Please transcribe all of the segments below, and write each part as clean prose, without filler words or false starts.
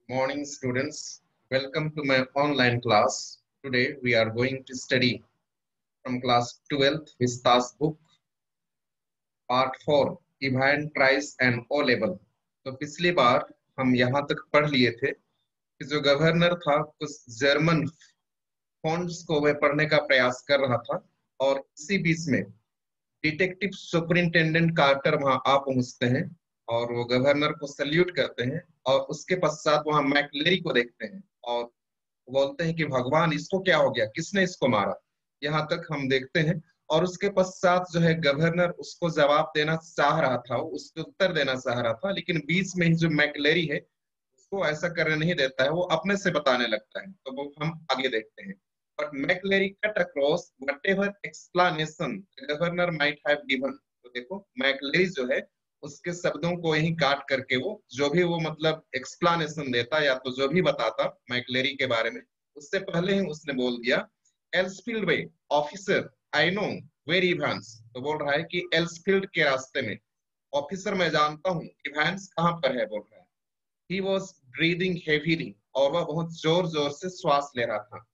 Morning, students. Welcome to my online class. Today we are going to study from class 12th Vistas book, part 4, Event Price and O level. तो पिछली बार हम यहाँ तक पढ़ लिए थे कि जो गवर्नर था कुछ जर्मन फॉन्ट्स को वह पढ़ने का प्रयास कर रहा था और इसी बीच में डिटेक्टिव सुपरिंटेंडेंट कार्टर वहां आ पहुंचते हैं और वो गवर्नर को सल्यूट करते हैं और उसके पश्चात वहां मैकलेरी को देखते हैं और बोलते हैं कि भगवान इसको क्या हो गया, किसने इसको मारा। यहाँ तक हम देखते हैं और उसके पश्चात जो है गवर्नर उसको जवाब देना चाह रहा था, उसको उत्तर देना चाह रहा था, लेकिन बीच में ही जो मैकलेरी है उसको ऐसा करने नहीं देता है, वो अपने से बताने लगता है। तो वो हम आगे देखते हैं। But McCleary cut across whatever explanation governor might have given. तो देखो मैकलेरी जो है उसके शब्दों को यही काट करके वो जो भी वो मतलब एक्सप्लेनेशन देता या तो जो भी बताता मैकलेरी के बारे में, उससे पहले ही उसने बोल दिया Elsfield way officer I know where Evans. तो बोल रहा है कि एल्सफील्ड के रास्ते में ऑफिसर मैं जानता हूँ इवांस कहाँ पर है, बोल रहा है। ही वॉज ब्रीदिंग हेवीली और वह बहुत जोर जोर से श्वास ले रहा था।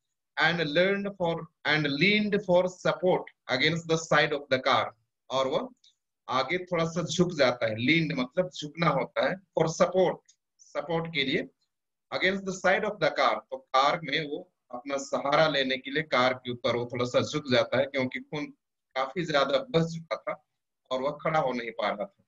And leaned for support against the side of the car. और वह आगे थोड़ा सा झुक जाता है। लीन्ड मतलब झुकना होता है, फॉर सपोर्ट सपोर्ट के लिए, against the side of the car. तो कार में वो अपना सहारा लेने के लिए कार के ऊपर वो थोड़ा सा झुक जाता है क्योंकि खून काफी ज्यादा बह चुका था और वह खड़ा हो नहीं पा रहा था।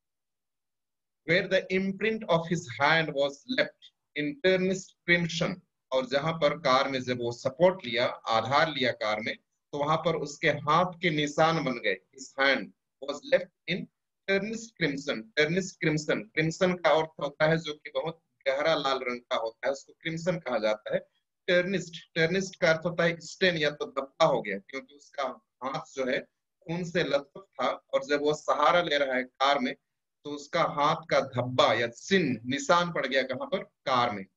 Where the imprint of his hand was left in earnest crimson। और जहां पर कार में जब वो सपोर्ट लिया, आधार लिया कार में, तो वहां पर उसके हाथ के निशान बन गए। his hand was left in earnest crimson। earnest crimson, crimson का अर्थ होता है जो कि बहुत गहरा लाल रंग का होता है, उसको क्रिम्सन कहा जाता है। टर्निस्ट, टर्निस्ट का अर्थ होता है स्टेन या तो धब्बा हो गया, क्योंकि उसका हाथ जो है खून से लथपथ था और जब वो सहारा ले रहा है कार में तो उसका हाथ का धब्बा या चिन्ह निशान पड़ गया कहां पर, कार में।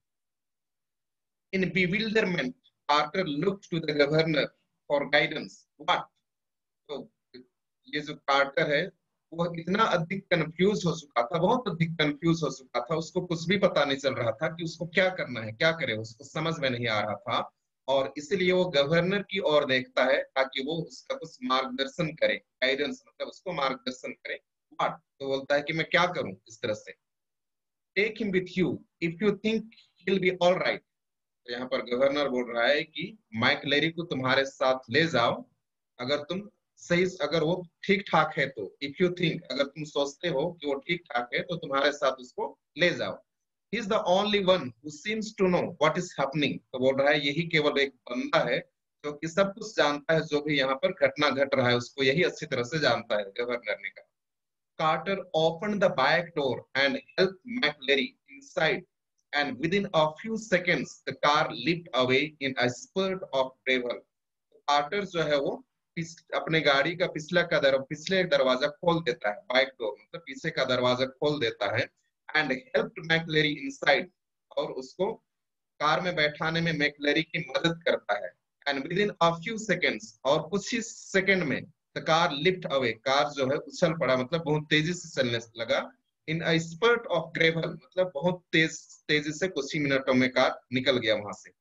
In bewilderment Carter looked to the governor for guidance. What. तो ये जो कार्टर है वो इतना अधिक कंफ्यूज हो चुका था, बहुत अधिक कंफ्यूज हो चुका था, उसको कुछ भी पता नहीं चल रहा था कि उसको क्या करना है, क्या करे, उसको समझ में नहीं आ रहा था। और इसलिए वो गवर्नर की ओर देखता है ताकि वो उसका कुछ मार्गदर्शन करे। गाइडेंस मतलब उसको मार्गदर्शन करे। व्हाट, तो बोलता है कि मैं क्या करूं इस तरह से। Take him with you if you think he will be all right. तो यहाँ पर गवर्नर बोल रहा है कि माइक लेरी को तुम्हारे साथ ले जाओ अगर तुम सही, अगर वो ठीक ठाक है तो। इफ यू थिंक, अगर तुम सोचते हो कि वो ठीक ठाक है तो तुम्हारे साथ उसको ले जाओ। He is the only one who seems to know what is happening. तो बोल रहा है यही केवल एक बंदा है जो कि सब कुछ जानता है, जो भी यहाँ पर घटना घट रहा है उसको यही अच्छी तरह से जानता है, गवर्नर ने कहा। Carter opened the back door and helped McLeary inside, and within a few seconds, the car leaped away in a spurt of gravel. Carter जो है वो अपने गाड़ी का पिछले दरवाजा खोल देता है, बैक डोर मतलब पीछे का दरवाजा खोल देता है। एंड हेल्प्ड मैकलेरी इनसाइड, और उसको कार में बैठाने में मैकलेरी की मदद करता है। And within a few seconds, और कुछ ही सेकंड में, the car lift away, car जो है उछल पड़ा मतलब बहुत तेजी से चलने लगा। In a spurt of gravel मतलब बहुत तेजी से कुछ ही मिनटों में कार निकल गया वहां से।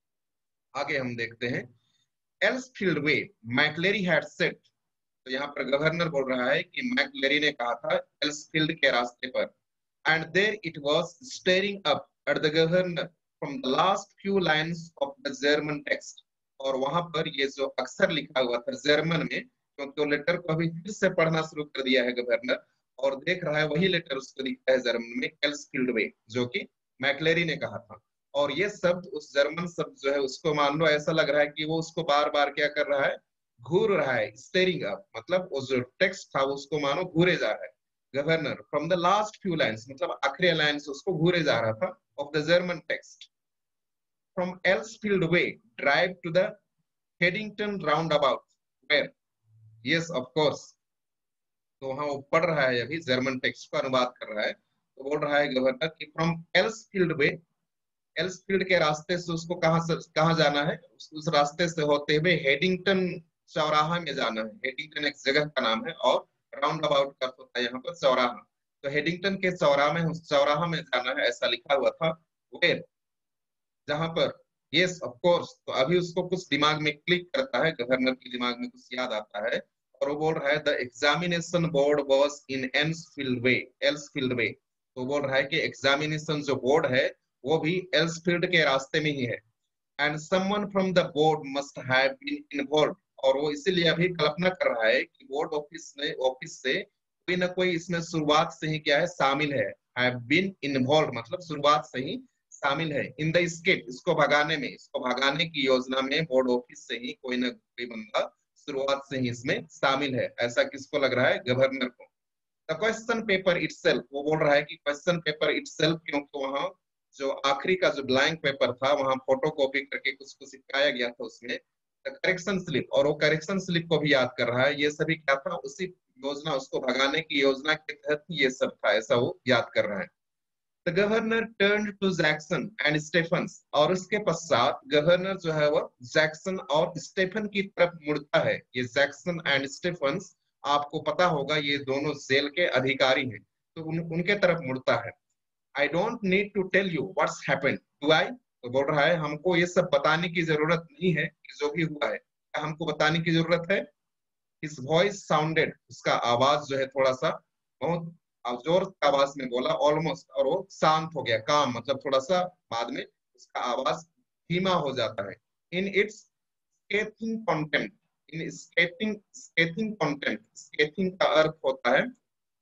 आगे हम देखते हैं। Elsfield Way McLeery had set. तो यहाँ पर गवर्नर बोल रहा है कि मैकलेरी ने कहा था एल्सफील्ड के रास्ते पर। And there it was staring up at the governor from the last few lines of the German text. और वहां पर ये जो अक्षर लिखा हुआ था जर्मन में, क्योंकि तो लेटर को अभी फिर से पढ़ना शुरू कर दिया है गवर्नर और देख रहा है वही लेटर उसको दिखता है जर्मन में, एल्सफील्ड वे, जो कि मैकलेरी ने कहा था। और ये शब्द, उस जर्मन शब्द जो है उसको मान लो ऐसा लग रहा है कि वो उसको बार बार क्या कर रहा है, घूर रहा है। स्टेरिंग अप मतलब वो जो टेक्स्ट था वो उसको मानो घूरे जा रहा है। Governor from the last few lines मतलब आखिरी लाइंस उसको घूरे जा रहा था, of the German text. From Elsfield Way drive to the Headington roundabout where. Yes of course. तो वहां वो पढ़ रहा है, अभी जर्मन टेक्स्ट का अनुवाद कर रहा है। तो बोल रहा है गवर्नर कि फ्रॉम एल्सफील्ड वे, एल्सफील्ड के रास्ते से उसको कहाँ जाना है, उस रास्ते से होते हुए हेडिंगटन चौराहा में जाना है। हेडिंगटन एक जगह का नाम है और राउंड अबाउट का होता है यहाँ पर चौराहा। तो हेडिंगटन के चौराहा में जाना है ऐसा लिखा हुआ था। वेयर, जहां पर, यस ऑफ कोर्स, तो अभी उसको कुछ दिमाग में क्लिक करता है, गवर्नर के दिमाग में कुछ याद आता है, और वो बोल रहा है the examination board was in Elsfield Way, Elsfield Way, तो बोल रहा है कि एग्जामिनेशन जो बोर्ड है वो भी एल्सफील्ड के रास्ते में ही है, and someone from the board must have been involve, और वो इसीलिए अभी कल्पना कर रहा है कि बोर्ड ऑफिस से कोई ना कोई इसमें शुरुआत से ही क्या है, शामिल है, हैव बीन इन्वॉल्व मतलब शुरुआत से ही शामिल है, इन द स्केप, इसको भगाने की योजना में बोर्ड ऑफिस से ही कोई ना कोई बंदा शुरुआत से ही इसमें शामिल है, ऐसा किसको लग रहा है, गवर्नर को। द क्वेश्चन पेपर इटसेल्फ, वो बोल रहा है कि क्वेश्चन पेपर इटसेल्फ, क्योंकि वहां जो आखिरी का जो ब्लैंक पेपर था वहां फोटो कॉपी करके कुछ कुछ चिपकाया गया था उसमें, करेक्शन स्लिप, और वो करेक्शन स्लिप को भी याद कर रहा है, ये सभी क्या था, उसी योजना, उसको भगाने की योजना के तहत ये सब था, ऐसा वो याद कर रहा है। The governor turn to Jackson and Stephens, और उसके पश्चात गवर्नर जो है वह जैक्सन और स्टेफन की तरफ मुड़ता है, ये जैक्सन एंड स्टेफन्स आपको पता होगा ये दोनों जेल के अधिकारी हैं, तो उनके तरफ मुड़ता है। I don't need to tell you what's happened, do I, तो बोल रहा है हमको ये सब बताने की जरूरत नहीं है कि जो भी हुआ है, क्या हमको बताने की जरूरत है। हिज वॉइस साउंडेड, उसका आवाज जो है थोड़ा सा, बहुत जोर की आवाज में बोला, ऑलमोस्ट, और वो शांत हो गया, काम मतलब थोड़ा सा बाद में उसका आवाज धीमा हो जाता है। In its scathing content, in scathing scathing content, scathing का अर्थ होता है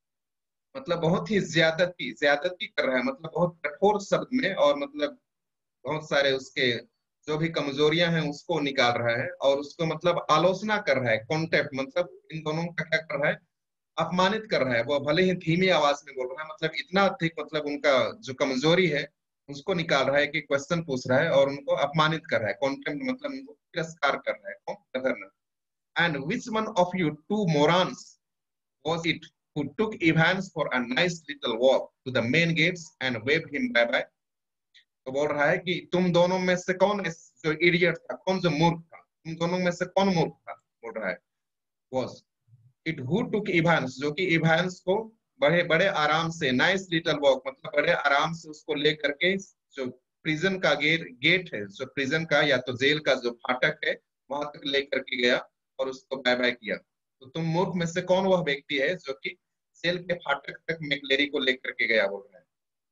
मतलब बहुत ही ज्यादती, ज्यादती कर रहा है, मतलब बहुत कठोर शब्द में, और मतलब बहुत सारे उसके जो भी कमजोरियां हैं उसको निकाल रहा है, और उसको मतलब आलोचना कर रहा है, कॉन्टेप्ट मतलब इन दोनों का क्या कर रहा है, अपमानित कर रहा है, वो भले ही धीमी आवाज में बोल रहा है, मतलब इतना अधिक, मतलब उनका जो कमजोरी है उसको निकाल रहा है, कि क्वेश्चन पूछ रहा है और उनको अपमानित कर रहा है, कॉन्टेम्प्ट मतलब उनको तिरस्कार कर रहा है। And which one of you two morons was it who took Evans for a nice little walk to the main gates and waved him bye bye? तो बोल रहा है कि तुम दोनों में से कौन जो इडियट था, कौन जो मूर्ख था, तुम दोनों में से कौन मूर्ख था, बोल रहा है। was it who took Evans, जो कि इवांस को बड़े बड़े आराम से, नाइस लिटिल वॉक मतलब बड़े आराम से उसको लेकर के जो प्रिजन का गेट है, जो प्रिजन का या तो जेल का जो फाटक है वहां तक लेकर के गया और उसको बाय बाय किया। तो तुम मूर्ख में से कौन वह व्यक्ति है जो कि जेल के फाटक तक मैकलेरी को लेकर के गया, बोल रहा है।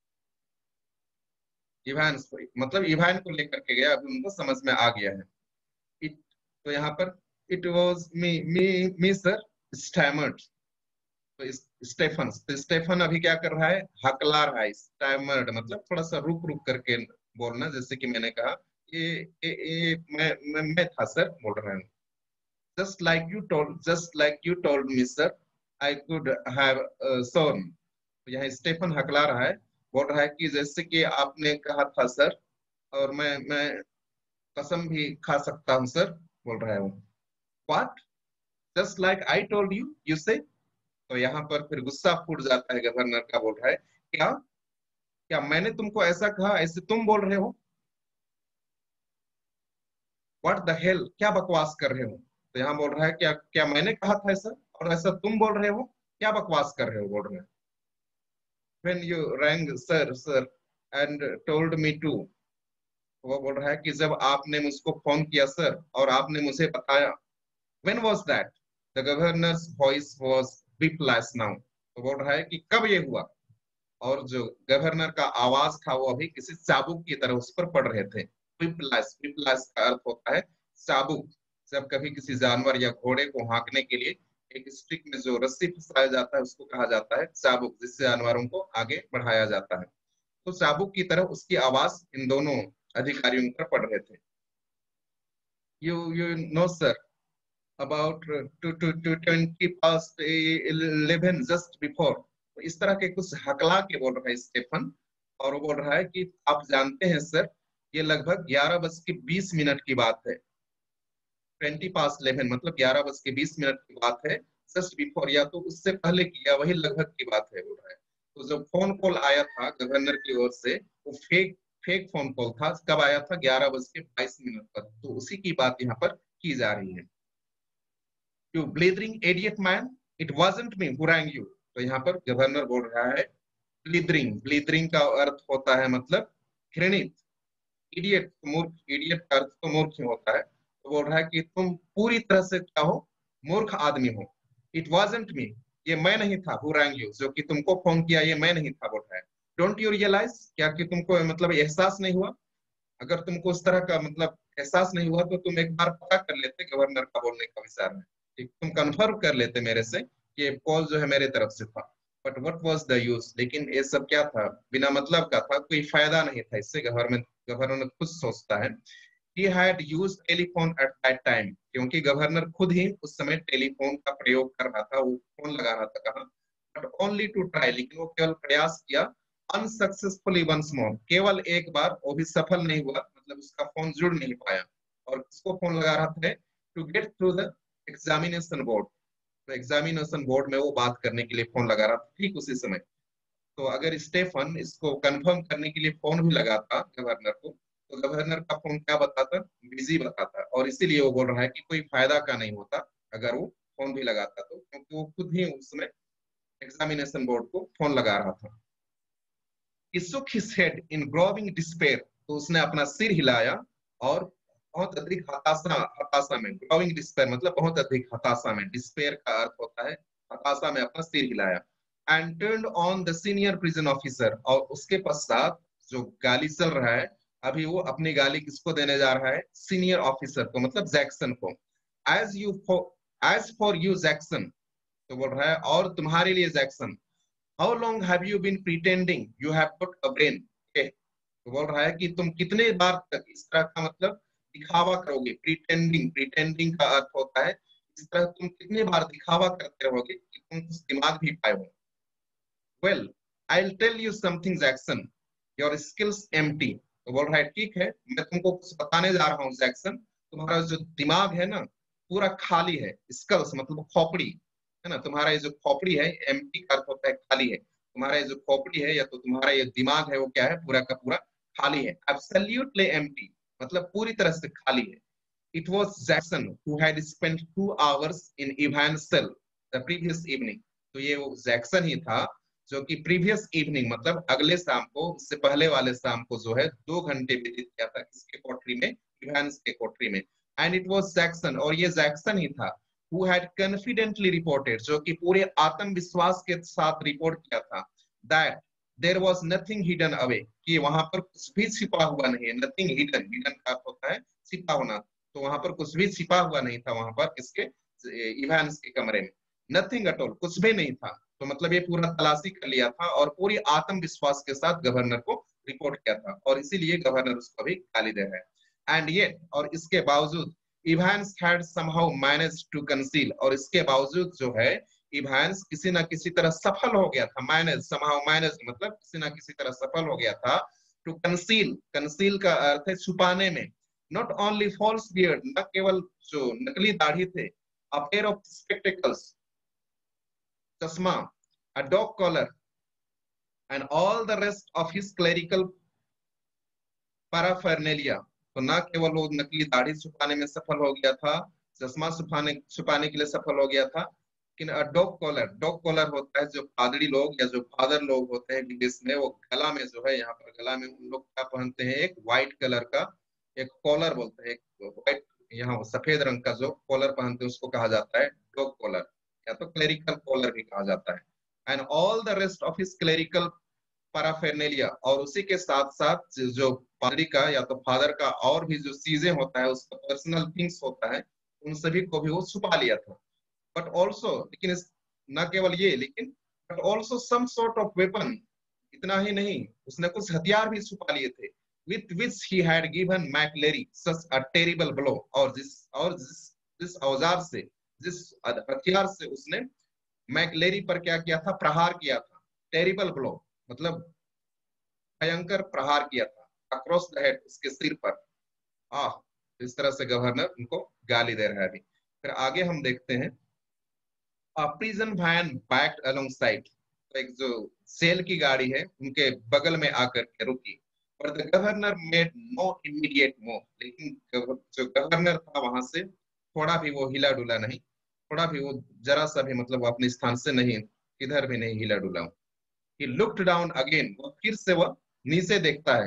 इवांस को मतलब इवान को लेकर के गया, अभी उनको समझ में आ गया है। It, तो यहाँ पर it was me sir stammered, तो स्टेफन, तो स्टेफन अभी क्या कर रहा है, हकला रहा है, स्टैमर्ड मतलब थोड़ा सा रुक रुक करके बोलना, जैसे कि मैंने कहा मैं था सर, बोल रहा हूँ। just like you told me sir, I could have sown, तो यहाँ स्टेफन हकला रहा है, बोल रहा है कि जैसे कि आपने कहा था सर, और मैं कसम भी खा सकता हूँ सर, बोल रहा है वो। What? Just like I told you, you say? तो यहाँ पर फिर गुस्सा फूट जाता है गवर्नर का, बोल रहा है क्या, क्या मैंने तुमको ऐसा कहा, ऐसे तुम बोल रहे हो, व्हाट द हेल, क्या बकवास कर रहे हो। तो यहाँ बोल रहा है क्या, क्या मैंने कहा था ऐसा, और ऐसा तुम बोल रहे हो, क्या बकवास कर रहे हो, बोल रहे हैं। When you rang sir and told me to, वो बोल रहा है कि जब आपने मुझको फोन किया सर और आपने मुझे बताया। When was that? The governor's voice was whiplash now, तो बोल रहा है कि कब ये हुआ, और जो गवर्नर का आवाज था वो अभी किसी चाबुक की तरह उस पर पड़ रहे थे। विप्लास, विप्लास का अर्थ होता है चाबुक, जब कभी किसी जानवर या घोड़े को हाँकने के लिए एक स्टिक में जो रस्सी फंसाया जाता है उसको कहा जाता है चाबुक, जिससे जानवरों को आगे बढ़ाया जाता है। तो चाबुक की तरह उसकी आवाज इन दोनों अधिकारियों पर पड़ रहे थे। You know sir about 20 past 11 just before, तो इस तरह के कुछ हकला के बोल रहा है स्टेफन, और वो बोल रहा है कि आप जानते हैं सर, ये लगभग 11:20 की बात है। 20 past 11 मतलब 11:20 की बात है, जस्ट बिफोर या तो उससे पहले की या वही लगभग की बात है, बोल रहा है। तो जो फोन कॉल आया था गवर्नर की ओर से वो फेक फेक फोन कॉल था, कब आया था, 11:22 पर, तो उसी की बात यहाँ पर की जा रही है। You blithering idiot man, it wasn't me who rang you, तो यहाँ पर गवर्नर बोल रहा है ब्लीदरिंग, ब्लीदरिंग का अर्थ होता है मतलब घृणित, इडियट, मूर्ख, इडियट का अर्थ तो मूर्ख ही होता है, तो बोल रहा है कि तुम पूरी तरह से क्या हो, मूर्ख आदमी हो। इट वॉजंट मी, ये मैं नहीं था, हु रैंग यू, जो कि तुमको फोन किया ये मैं नहीं था, बोल रहा है। डोंट यू रियलाइज, क्या कि तुमको मतलब एहसास नहीं हुआ? अगर तुमको उस तरह का मतलब एहसास नहीं हुआ तो तुम एक बार पता कर लेते गवर्नर का बोलने का विचार है, ठीक, तुम कंफर्म कर लेते मेरे से कि ये कॉल जो है मेरे तरफ से था। But what was the use, लेकिन ये सब क्या था, बिना मतलब का था, कोई फायदा नहीं था इससे। गवर्नमेंट गवर्नर खुद सोचता है। he had used telephone at that time, क्योंकि गवर्नर खुद ही उस समय टेलीफोन का प्रयोग कर रहा था, वो फोन लगा रहा था कहाँ, बट ओनली टू ट्राई, लेकिन वो केवल प्रयास किया, अनसक्सेसफुली वंस मोर, केवल एक बार, वो भी सफल नहीं हुआ, मतलब उसका फोन जुड़ नहीं पाया। और किसको फोन लगा रहा था? To get through the examination board, तो एग्जामिनेशन बोर्ड में वो बात करने के लिए फोन लगा रहा था ठीक उसी समय। तो अगर स्टेफन इसको कंफर्म करने के लिए फोन भी लगाता गवर्नर को, तो गवर्नर का फोन क्या बताता? बिजी बताता, और इसीलिए वो बोल रहा है कि कोई फायदा का नहीं होता अगर वो फोन भी लगाता, तो क्योंकि वो खुद ही उसमें एग्जामिनेशन बोर्ड को फोन लगा रहा था। He shook his head in growing despair, तो उसने अपना सिर हिलाया और बहुत अधिक हताशा, हताशा में, ग्रोविंग डिस्पेयर मतलब बहुत अधिक हताशा में, डिस्पेयर का अर्थ होता है हताशा में, अपना सिर हिलाया। And turned on the senior prison officer, और उसके पश्चात जो गाली चल रहा है, अभी वो अपनी गाली किसको देने जा रहा है? सीनियर ऑफिसर को, मतलब जैक्सन को। As you as for you Jackson, तो बोल रहा है और तुम्हारे लिए Jackson, how long have you been pretending you have got a brain, तो बोल रहा है कि तुम कितने बार तक इस तरह का मतलब दिखावा करोगे? प्रिटेंडिंग, प्रिटेंडिंग का अर्थ होता है इस तरह तुम कितने बार दिखावा करते रहोगे कि तुम कुछ दिमाग भी पाए हो। Well I will tell you something Jackson, your skull's empty, तो बोल रहा है ठीक है, मैं तुमको कुछ बताने जा रहा हूँ जैक्सन, तुम्हारा जो दिमाग है ना पूरा खाली है। स्कल्स मतलब खोपड़ी है ना, तुम्हारा ये जो खोपड़ी है, एम्प्टी का अर्थ होता है खाली है, तुम्हारा ये जो खोपड़ी है या तो तुम्हारा ये दिमाग है वो क्या है? पूरा का पूरा खाली है। एब्सोल्युटली एम्प्टी मतलब पूरी तरह से खाली है। It was Jackson who had spent 2 hours in Ivan's cell the previous evening. तो ये वो जैक्सन ही था जो कि प्रीवियस इवनिंग मतलब अगले शाम को, उससे पहले वाले शाम को जो है 2 घंटे व्यतीत किया था किसके कोठरी में? इवांस के कोठरी में। एंड इट वाज जैक्सन, और ये जैक्सन ही था who had confidently reported, जो कि पूरे आत्मविश्वास के साथ रिपोर्ट किया था, that there was nothing hidden away, कि वहां पर कुछ भी छिपा हुआ नहीं है। nothing hidden, hidden का अर्थ होता है छिपा होना, तो वहां पर कुछ भी छिपा हुआ नहीं था वहां पर किसके? इवांस के कमरे में। नथिंग एट ऑल, कुछ भी नहीं था। तो मतलब ये पूरा तलाशी कर लिया था और पूरी आत्मविश्वास के साथ गवर्नर को रिपोर्ट किया था, और इसीलिए गवर्नर उसको भी गाली दे रहा है। एंड ये, और इसके बावजूद Evans had somehow managed to conceal, और इसके बावजूद जो है इवांस किसी ना किसी तरह सफल हो गया था। मैनेज, समहाउ मैनेज मतलब किसी ना किसी तरह सफल हो गया था। टू कंसील, कंसील का अर्थ है छुपाने में। नॉट ओनली फॉल्स बियर्ड, न केवल जो नकली दाढ़ी थे, अ पेयर ऑफ स्पेक्टिकल्स, चश्मा, a dog collar, and all the rest of his clerical paraphernalia, तो ना केवल वो नकली दाढ़ी छुपाने में सफल हो गया था, चश्मा छुपाने छुपाने के लिए सफल हो गया था, लेकिन डॉग कॉलर, डॉग कॉलर होता है जो पादरी लोग या जो फादर लोग होते हैं विदेश में, वो गला में जो है, यहाँ पर गला में उन लोग क्या पहनते हैं? एक व्हाइट कलर का एक कॉलर बोलते हैं, एक व्हाइट, यहाँ सफेद रंग का जो कॉलर पहनते हैं उसको कहा जाता है डॉग कॉलर, या तो क्लेरिकल कॉलर भी कहा जाता है। And all the rest of his clerical paraphernalia, और उसी के साथ साथ जो पादरी का या तो फादर का और भी जो चीजें होता है, उसका पर्सनल थिंग्स होता है, उन सभी को भी वो छुपा लिया था। बट ऑल्सो, लेकिन न केवल ये, लेकिन but also some sort of weapon, इतना ही नहीं, उसने कुछ हथियार भी छुपा लिए थे, with which he had given McLeery such a terrible blow, और जिस औजार से, जिस हथियार से उसने मैकलेरी पर क्या किया था? प्रहार किया था। टेरिबल ब्लो मतलब भयंकर प्रहार किया था, अक्रॉस द हेड, उसके सिर पर। आह, इस तरह से गवर्नर उनको गाली दे रहा है अभी। फिर आगे हम देखते हैं, प्रिजन वैन बैक्ड अलोंगसाइड, तो एक जो सेल की गाड़ी है उनके बगल में आकर के रुकी। और the governor made no immediate move, लेकिन जो गवर्नर था वहां से थोड़ा भी वो हिला डुला नहीं, थोड़ा भी वो जरा सा भी मतलब वो अपने स्थान से नहीं, किधर भी नहीं हिला डुला। He looked down again, वो फिर से वह नीचे देखता है।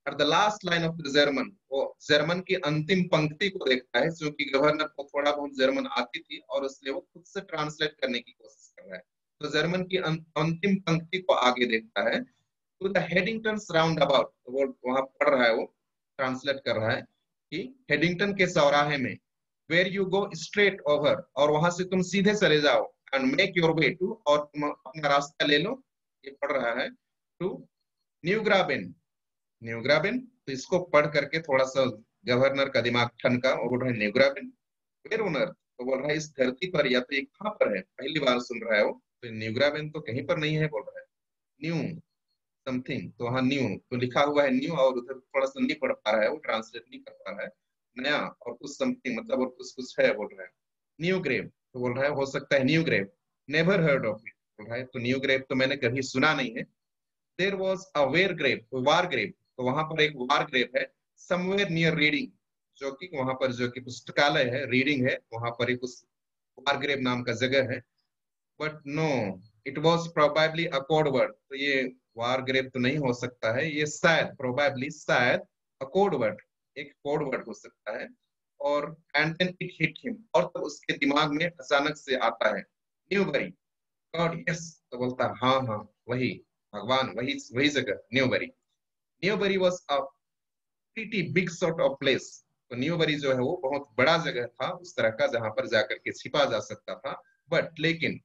At the last line of the German, वो जर्मन की अंतिम पंक्ति को देखता है, क्योंकि गवर्नर को थोड़ा बहुत जर्मन आती थी और इसलिए वो खुद से ट्रांसलेट करने की कोशिश कर रहा है। तो जर्मन की अंतिम पंक्ति को आगे देखता है। To the Headington roundabout, तो वो वहां पढ़ रहा है, वो ट्रांसलेट कर रहा है कि हेडिंगटन के चौराहे में, where you go straight over, और वहां से तुम सीधे चले जाओ, and make your way to, और तुम अपना रास्ता ले लो, ये पढ़ रहा है, टू न्यूग्राबेन। न्यूग्राबेन, तो इसको पढ़ करके थोड़ा सा गवर्नर का दिमाग ठनका और बोल रहा है न्यूग्राबेन, वेर ऑन अर्थ, तो बोल रहा है इस धरती पर, या तो ये कहाँ पर है, पहली बार सुन रहा है वो, तो न्यूग्राबेन तो कहीं पर नहीं है, बोल रहा है न्यू समथिंग, तो वहां न्यू तो लिखा हुआ है न्यू, और उधर थोड़ा सा नहीं पढ़ पा रहा है, वो ट्रांसलेट नहीं कर पा रहा है, नया और कुछ समथिंग मतलब और कुछ कुछ है, बोल रहा है न्यू ग्रेव, तो बोल रहा है हो सकता है new grave, never heard of it, बोल रहा है तो न्यू ग्रेव तो मैंने कभी सुना नहीं है। There was a where grave, war grave, तो वहां पर एक वार ग्रेव है, समवेयर नियर रीडिंग, जो कि वहां पर जो कि पुस्तकालय है, रीडिंग है, वहां पर एक उस वार ग्रेव नाम का जगह है। But no, it was probably a code word, तो ये वार ग्रेव तो नहीं हो सकता है, ये शायद प्रोबेबली शायद अ कोड वर्ड, एक कोड वर्ड हो सकता है। और and then it hit him, और तो उसके दिमाग में अचानक से आता है न्यूबरी, गॉड यस, तो बोलता है हाँ हाँ वही, भगवान वही वही जगह Newbury. Newbury was a pretty big sort of place, तो न्यूबरी जो है वो बहुत बड़ा जगह था उस तरह का, जहां पर जाकर के छिपा जा सकता था। बट लेकिन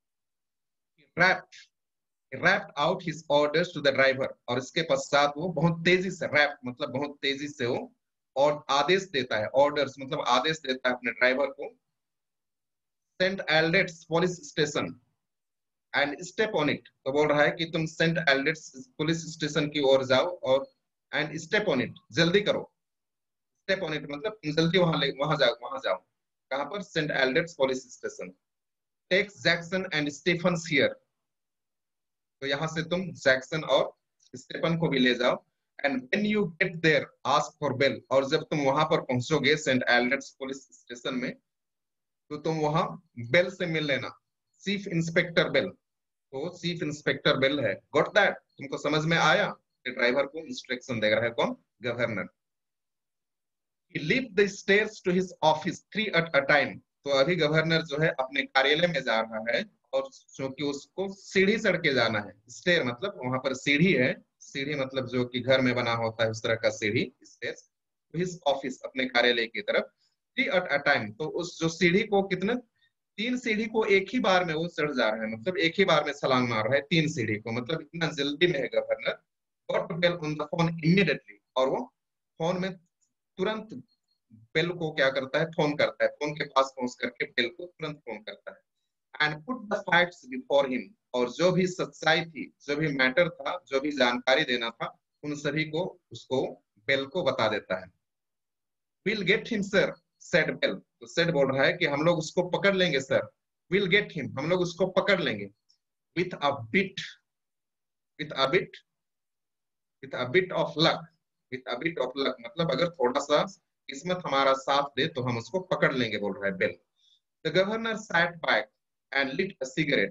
rapped out his orders to the driver, और इसके पश्चात वो बहुत तेजी से, रैप मतलब बहुत तेजी से वो और आदेश देता है, ऑर्डर्स मतलब आदेश देता है अपने ड्राइवर को, St Aldates police station and step on it, तो बोल रहा है कि तुम सेंट एल्डेट्स पुलिस स्टेशन की ओर जाओ और एंड स्टेप ऑन इट, जल्दी करो, स्टेप ऑन इट मतलब तुम जल्दी वहां जाओ, कहां पर, St Aldates police station, take Jackson and Stephen here, तो यहां से तुम जैक्सन और स्टेफन को भी ले जाओ, and when you get there ask for Bell, और जब तुम वहां पर पहुंचोगे सेंट एल्डेट्स पुलिस स्टेशन में, तो तुम वहां बेल से मिल लेना, चीफ इंस्पेक्टर बेल, तो चीफ इंस्पेक्टर बेल है, गॉट दैट, तुमको समझ में आया, ड्राइवर को इंस्ट्रक्शन दे रहा है कौन, governor. He leaped the stairs to his office 3 at a time, तो अभी गवर्नर जो है अपने कार्यालय में जा रहा है, और क्योंकि उसको सीढ़ी चढ़ के जाना है, स्टेयर मतलब वहां पर सीढ़ी है, सीढ़ी मतलब जो कि घर में बना होता है उस तरह का सीढ़ी, स्टेयर्स, तो हिज ऑफिस अपने कार्यालय की तरफ, 3 at a time, तो उस जो सीढ़ी को कितने, 3 सीढ़ी को एक ही बार में वो चढ़ जा रहा है, मतलब एक ही बार में छलांग मार रहा है 3 सीढ़ी को, मतलब इतना जल्दी में है governor. Got Bell on the phone immediately, और वो फोन में तुरंत बेल को क्या करता है, फोन करता है, फोन के पास पहुंच करके बेल को तुरंत फोन करता है, and put the facts before him, और जो भी सच्चाई थी, जो भी मैटर था, जो भी जानकारी देना था, उन सभी को उसको बेल को बता देता है। Will get him sir, said Bell, तो सेड बोल रहा है कि हम लोग उसको पकड़ लेंगे सर, विल गेट हिम, हम लोग उसको पकड़ लेंगे, with a bit, with a bit, with a bit of luck, with a bit of luck मतलब अगर थोड़ा सा किस्मत हमारा साथ दे तो हम उसको पकड़ लेंगे, बोल रहा है Bell. The governor sat back and lit a cigarette,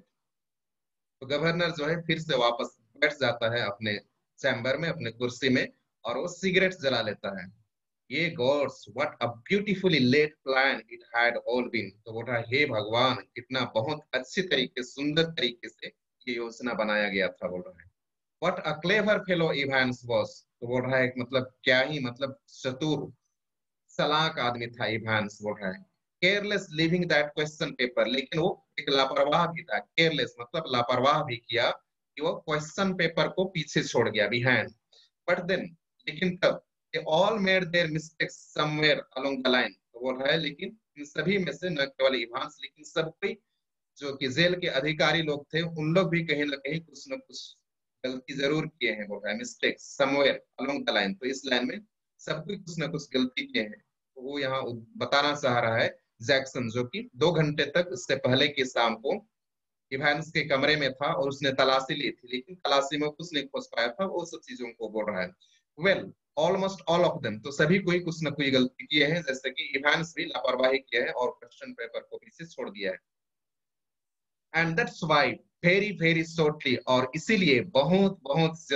तो गवर्नर जो है फिर से वापस बैठ जाता है अपने चैम्बर में, अपने कुर्सी में, और वो सिगरेट जला लेता है। ये God's what a beautifully laid plan it had all been, तो बोल रहा है हे भगवान, कितना बहुत अच्छी तरीके, सुंदर तरीके से ये योजना बनाया गया था, बोल रहा है। What a clever fellow Evans was, तो बोल रहा है मतलब क्या ही मतलब चतुर चालाक आदमी था इवांस, बोल रहा है। Careless leaving that question paper, लेकिन वो एक लापरवाह भी था, केयरलेस मतलब लापरवाह भी किया कि वो क्वेश्चन पेपर को पीछे छोड़ गया, बिहाइंड। बट देन, लेकिन तब, they all made their mistakes somewhere along the line, तो बोल रहा है लेकिन इन सभी में से, न केवल इवांस लेकिन सब कोई जो कि जेल के अधिकारी लोग थे, उन लोग भी कहीं ना कहीं कुछ न कुछ गलती जरूर किए हैं, बोल रहा है mistake somewhere along the line, तो इस लाइन में सब कोई कुछ ना कुछ गलती किए हैं, तो वो यहाँ बताना चाह रहा है जैक्सन, जो कि 2 घंटे तक उससे पहले की शाम को इवांस के कमरे में था, और उसने तलाशी ली थी, लेकिन तलाशी में कुछ नहीं खोज पाया था, वो सब चीजों को बोल रहा है। Well, almost all of them, तो सभी कोई कुछ न कोई गलती किए हैं, जैसे कि इवांस भी लापरवाही किया है और क्वेश्चन पेपर को पीछे छोड़ दिया है। And that's why very very shortly, और इसीलिए बहुत बहुत जल्दी,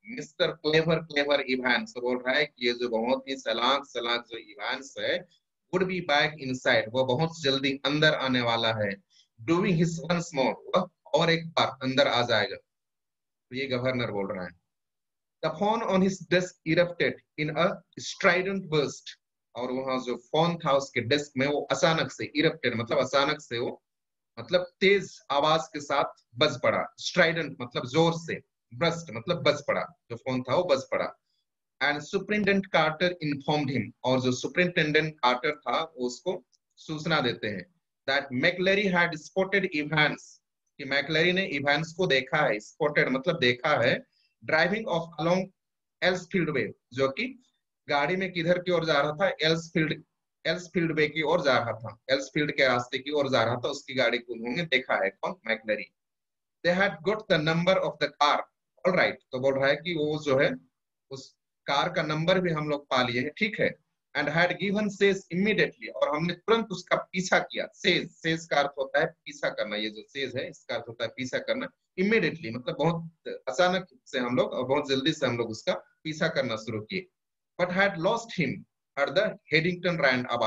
मिस्टर क्लेवर क्लेवर इवांस बोल रहा है कि ये जो बहुत ही चालाक चालाक जो इवांस है वुड बी बैक इनसाइड, वो बहुत जल्दी अंदर आने वाला है। डूइंग हिज वंस मोर, वह और एक बार अंदर आ जाएगा। तो ये गवर्नर बोल रहा है। The phone on his desk erupted in a strident burst, और वहां जो फोन था उसके डेस्क में वो अचानक से इरप्टेड मतलब अचानक से वो मतलब तेज आवाज के साथ बज पड़ा। स्ट्राइडेंट मतलब जोर से, ब्रस्ट मतलब बज पड़ा, जो फोन था वो बज पड़ा। And superintendent Carter informed him, और जो सुपरिटेंडेंट कार्टर था वो उसको सूचना देते हैं that McLeery had spotted Evans, कि मैकलेरी ने इवांस को देखा है। स्पॉटेड मतलब देखा है। Driving off along Elsfield Way, जो कि गाड़ी में किधर की ओर जा रहा था, एल्सफील्ड वे की ओर जा रहा था, एल्सफील्ड के रास्ते की ओर जा रहा था, उसकी गाड़ी को उन्होंने देखा है। कौन? McLeery. They had got the number of the car. All right, तो बोल रहा है कि वो जो है उस कार का नंबर भी हम लोग पा लिए हैं, ठीक है। And had given chase immediately, और हमने तुरंत उसका पीछा किया। सेज, सेज का अर्थ होता है पीछा करना, ये जो सेज है इसका अर्थ होता है पीछा करना। इमीडिएटली मतलब बहुत अचानक से हम लोग और बहुत जल्दी से हम लोग उसका पीछा करना शुरू किए। But had lost him at the Headington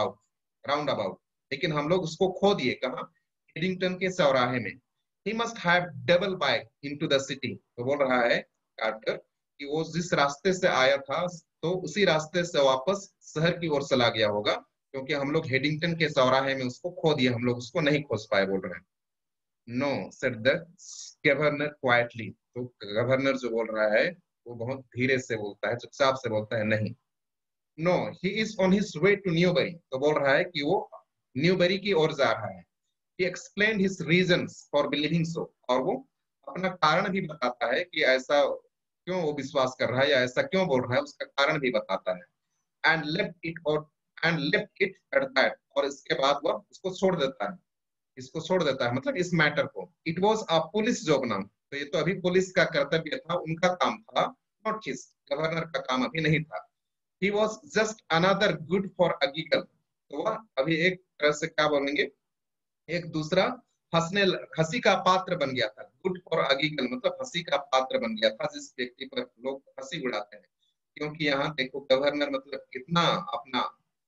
roundabout, लेकिन हम लोग उसको खो दिए। कहाँ? हेडिंगटन के चौराहे में। He must have double back into the city, तो बोल रहा है कार्टर कि वो जिस रास्ते से आया था तो उसी रास्ते से वापस शहर की ओर चला गया होगा, क्योंकि हम लोग हेडिंगटन के चौराहे में उसको खो दिए, हम लोग उसको नहीं खोज पाए, बोल रहे हैं। No, said the governor quietly, तो गवर्नर जो बोल रहा है वो बहुत धीरे से बोलता है, चुपचाप से बोलता है, नहीं। No, he is on his way to Newbury, तो बोल रहा है कि वो न्यूबरी की ओर जा रहा है। He explained his reasons for believing so, और वो अपना कारण भी बताता है कि ऐसा क्यों वो विश्वास कर रहा है या ऐसा क्यों बोल रहा है, उसका कारण भी बताता है। एंड लेफ्ट इट और and left it at that, और इसके बाद वह उसको छोड़ देता है, इसको छोड़ देता है मतलब इस मैटर को। It was a police job now, तो ये तो अभी पुलिस का कर्तव्य था, उनका काम था, नॉट हिज, गवर्नर का काम अभी नहीं था। He was just another good for a giggle, तो वह अभी एक तरह से क्या बोलेंगे, एक दूसरा हंसने हंसी का पात्र बन गया था। गुड फॉर अगीगल मतलब हंसी का पात्र बन गया था, जिस व्यक्ति पर लोग हंसी उड़ाते हैं। क्योंकि यहाँ देखो गवर्नर मतलब कितना अपना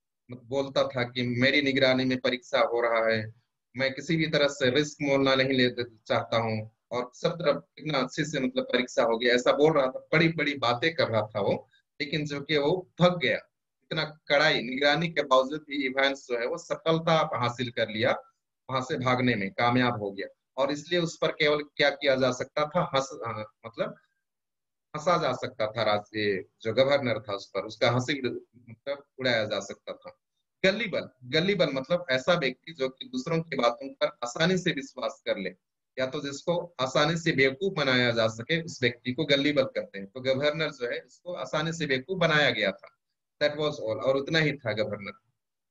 बोलता था कि मेरी निगरानी में परीक्षा हो रहा है, मैं किसी भी तरह से रिस्क मोलना नहीं ले चाहता हूँ, और सब तरफ कितना अच्छे से मतलब परीक्षा हो गया, ऐसा बोल रहा था, बड़ी बड़ी बातें कर रहा था वो। लेकिन जो कि वो थक गया, इतना कड़ाई निगरानी के बावजूद भी इवांस जो है वो सफलता हासिल कर लिया, वहां से भागने में कामयाब हो गया। और इसलिए उस पर केवल क्या किया जा सकता था, मतलब हंसा जा सकता था। राज्य जो गवर्नर था उस पर उसका हंसी मतलब उड़ाया जा सकता था। गलीबल, गलीबल मतलब ऐसा व्यक्ति जो कि दूसरों की बातों पर आसानी से विश्वास कर ले, या तो जिसको आसानी से बेवकूफ बनाया जा सके, उस व्यक्ति को गलीबल कहते हैं। तो गवर्नर जो है इसको आसानी से बेवकूफ बनाया गया था। दैट वाज ऑल, और उतना ही था governor.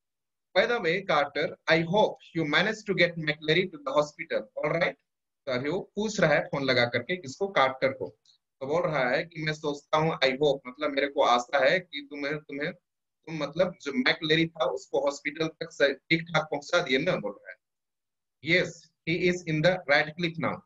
By the way, Carter, I hope you managed to get McLary to the hospital. All right? तो अभी वो पूछ रहा है फोन लगा करके किसको? कार्टर को। तो बोल रहा है कि मैं सोचता हूँ, आई होप मतलब मेरे को आशा है कि तुम्हें तुम्हें तुम मतलब जो मैकलेरी था उसको हॉस्पिटल तक ठीक ठाक पहुंचा दिए ना, बोल रहा है। Yes, he is in the Radcliffe now.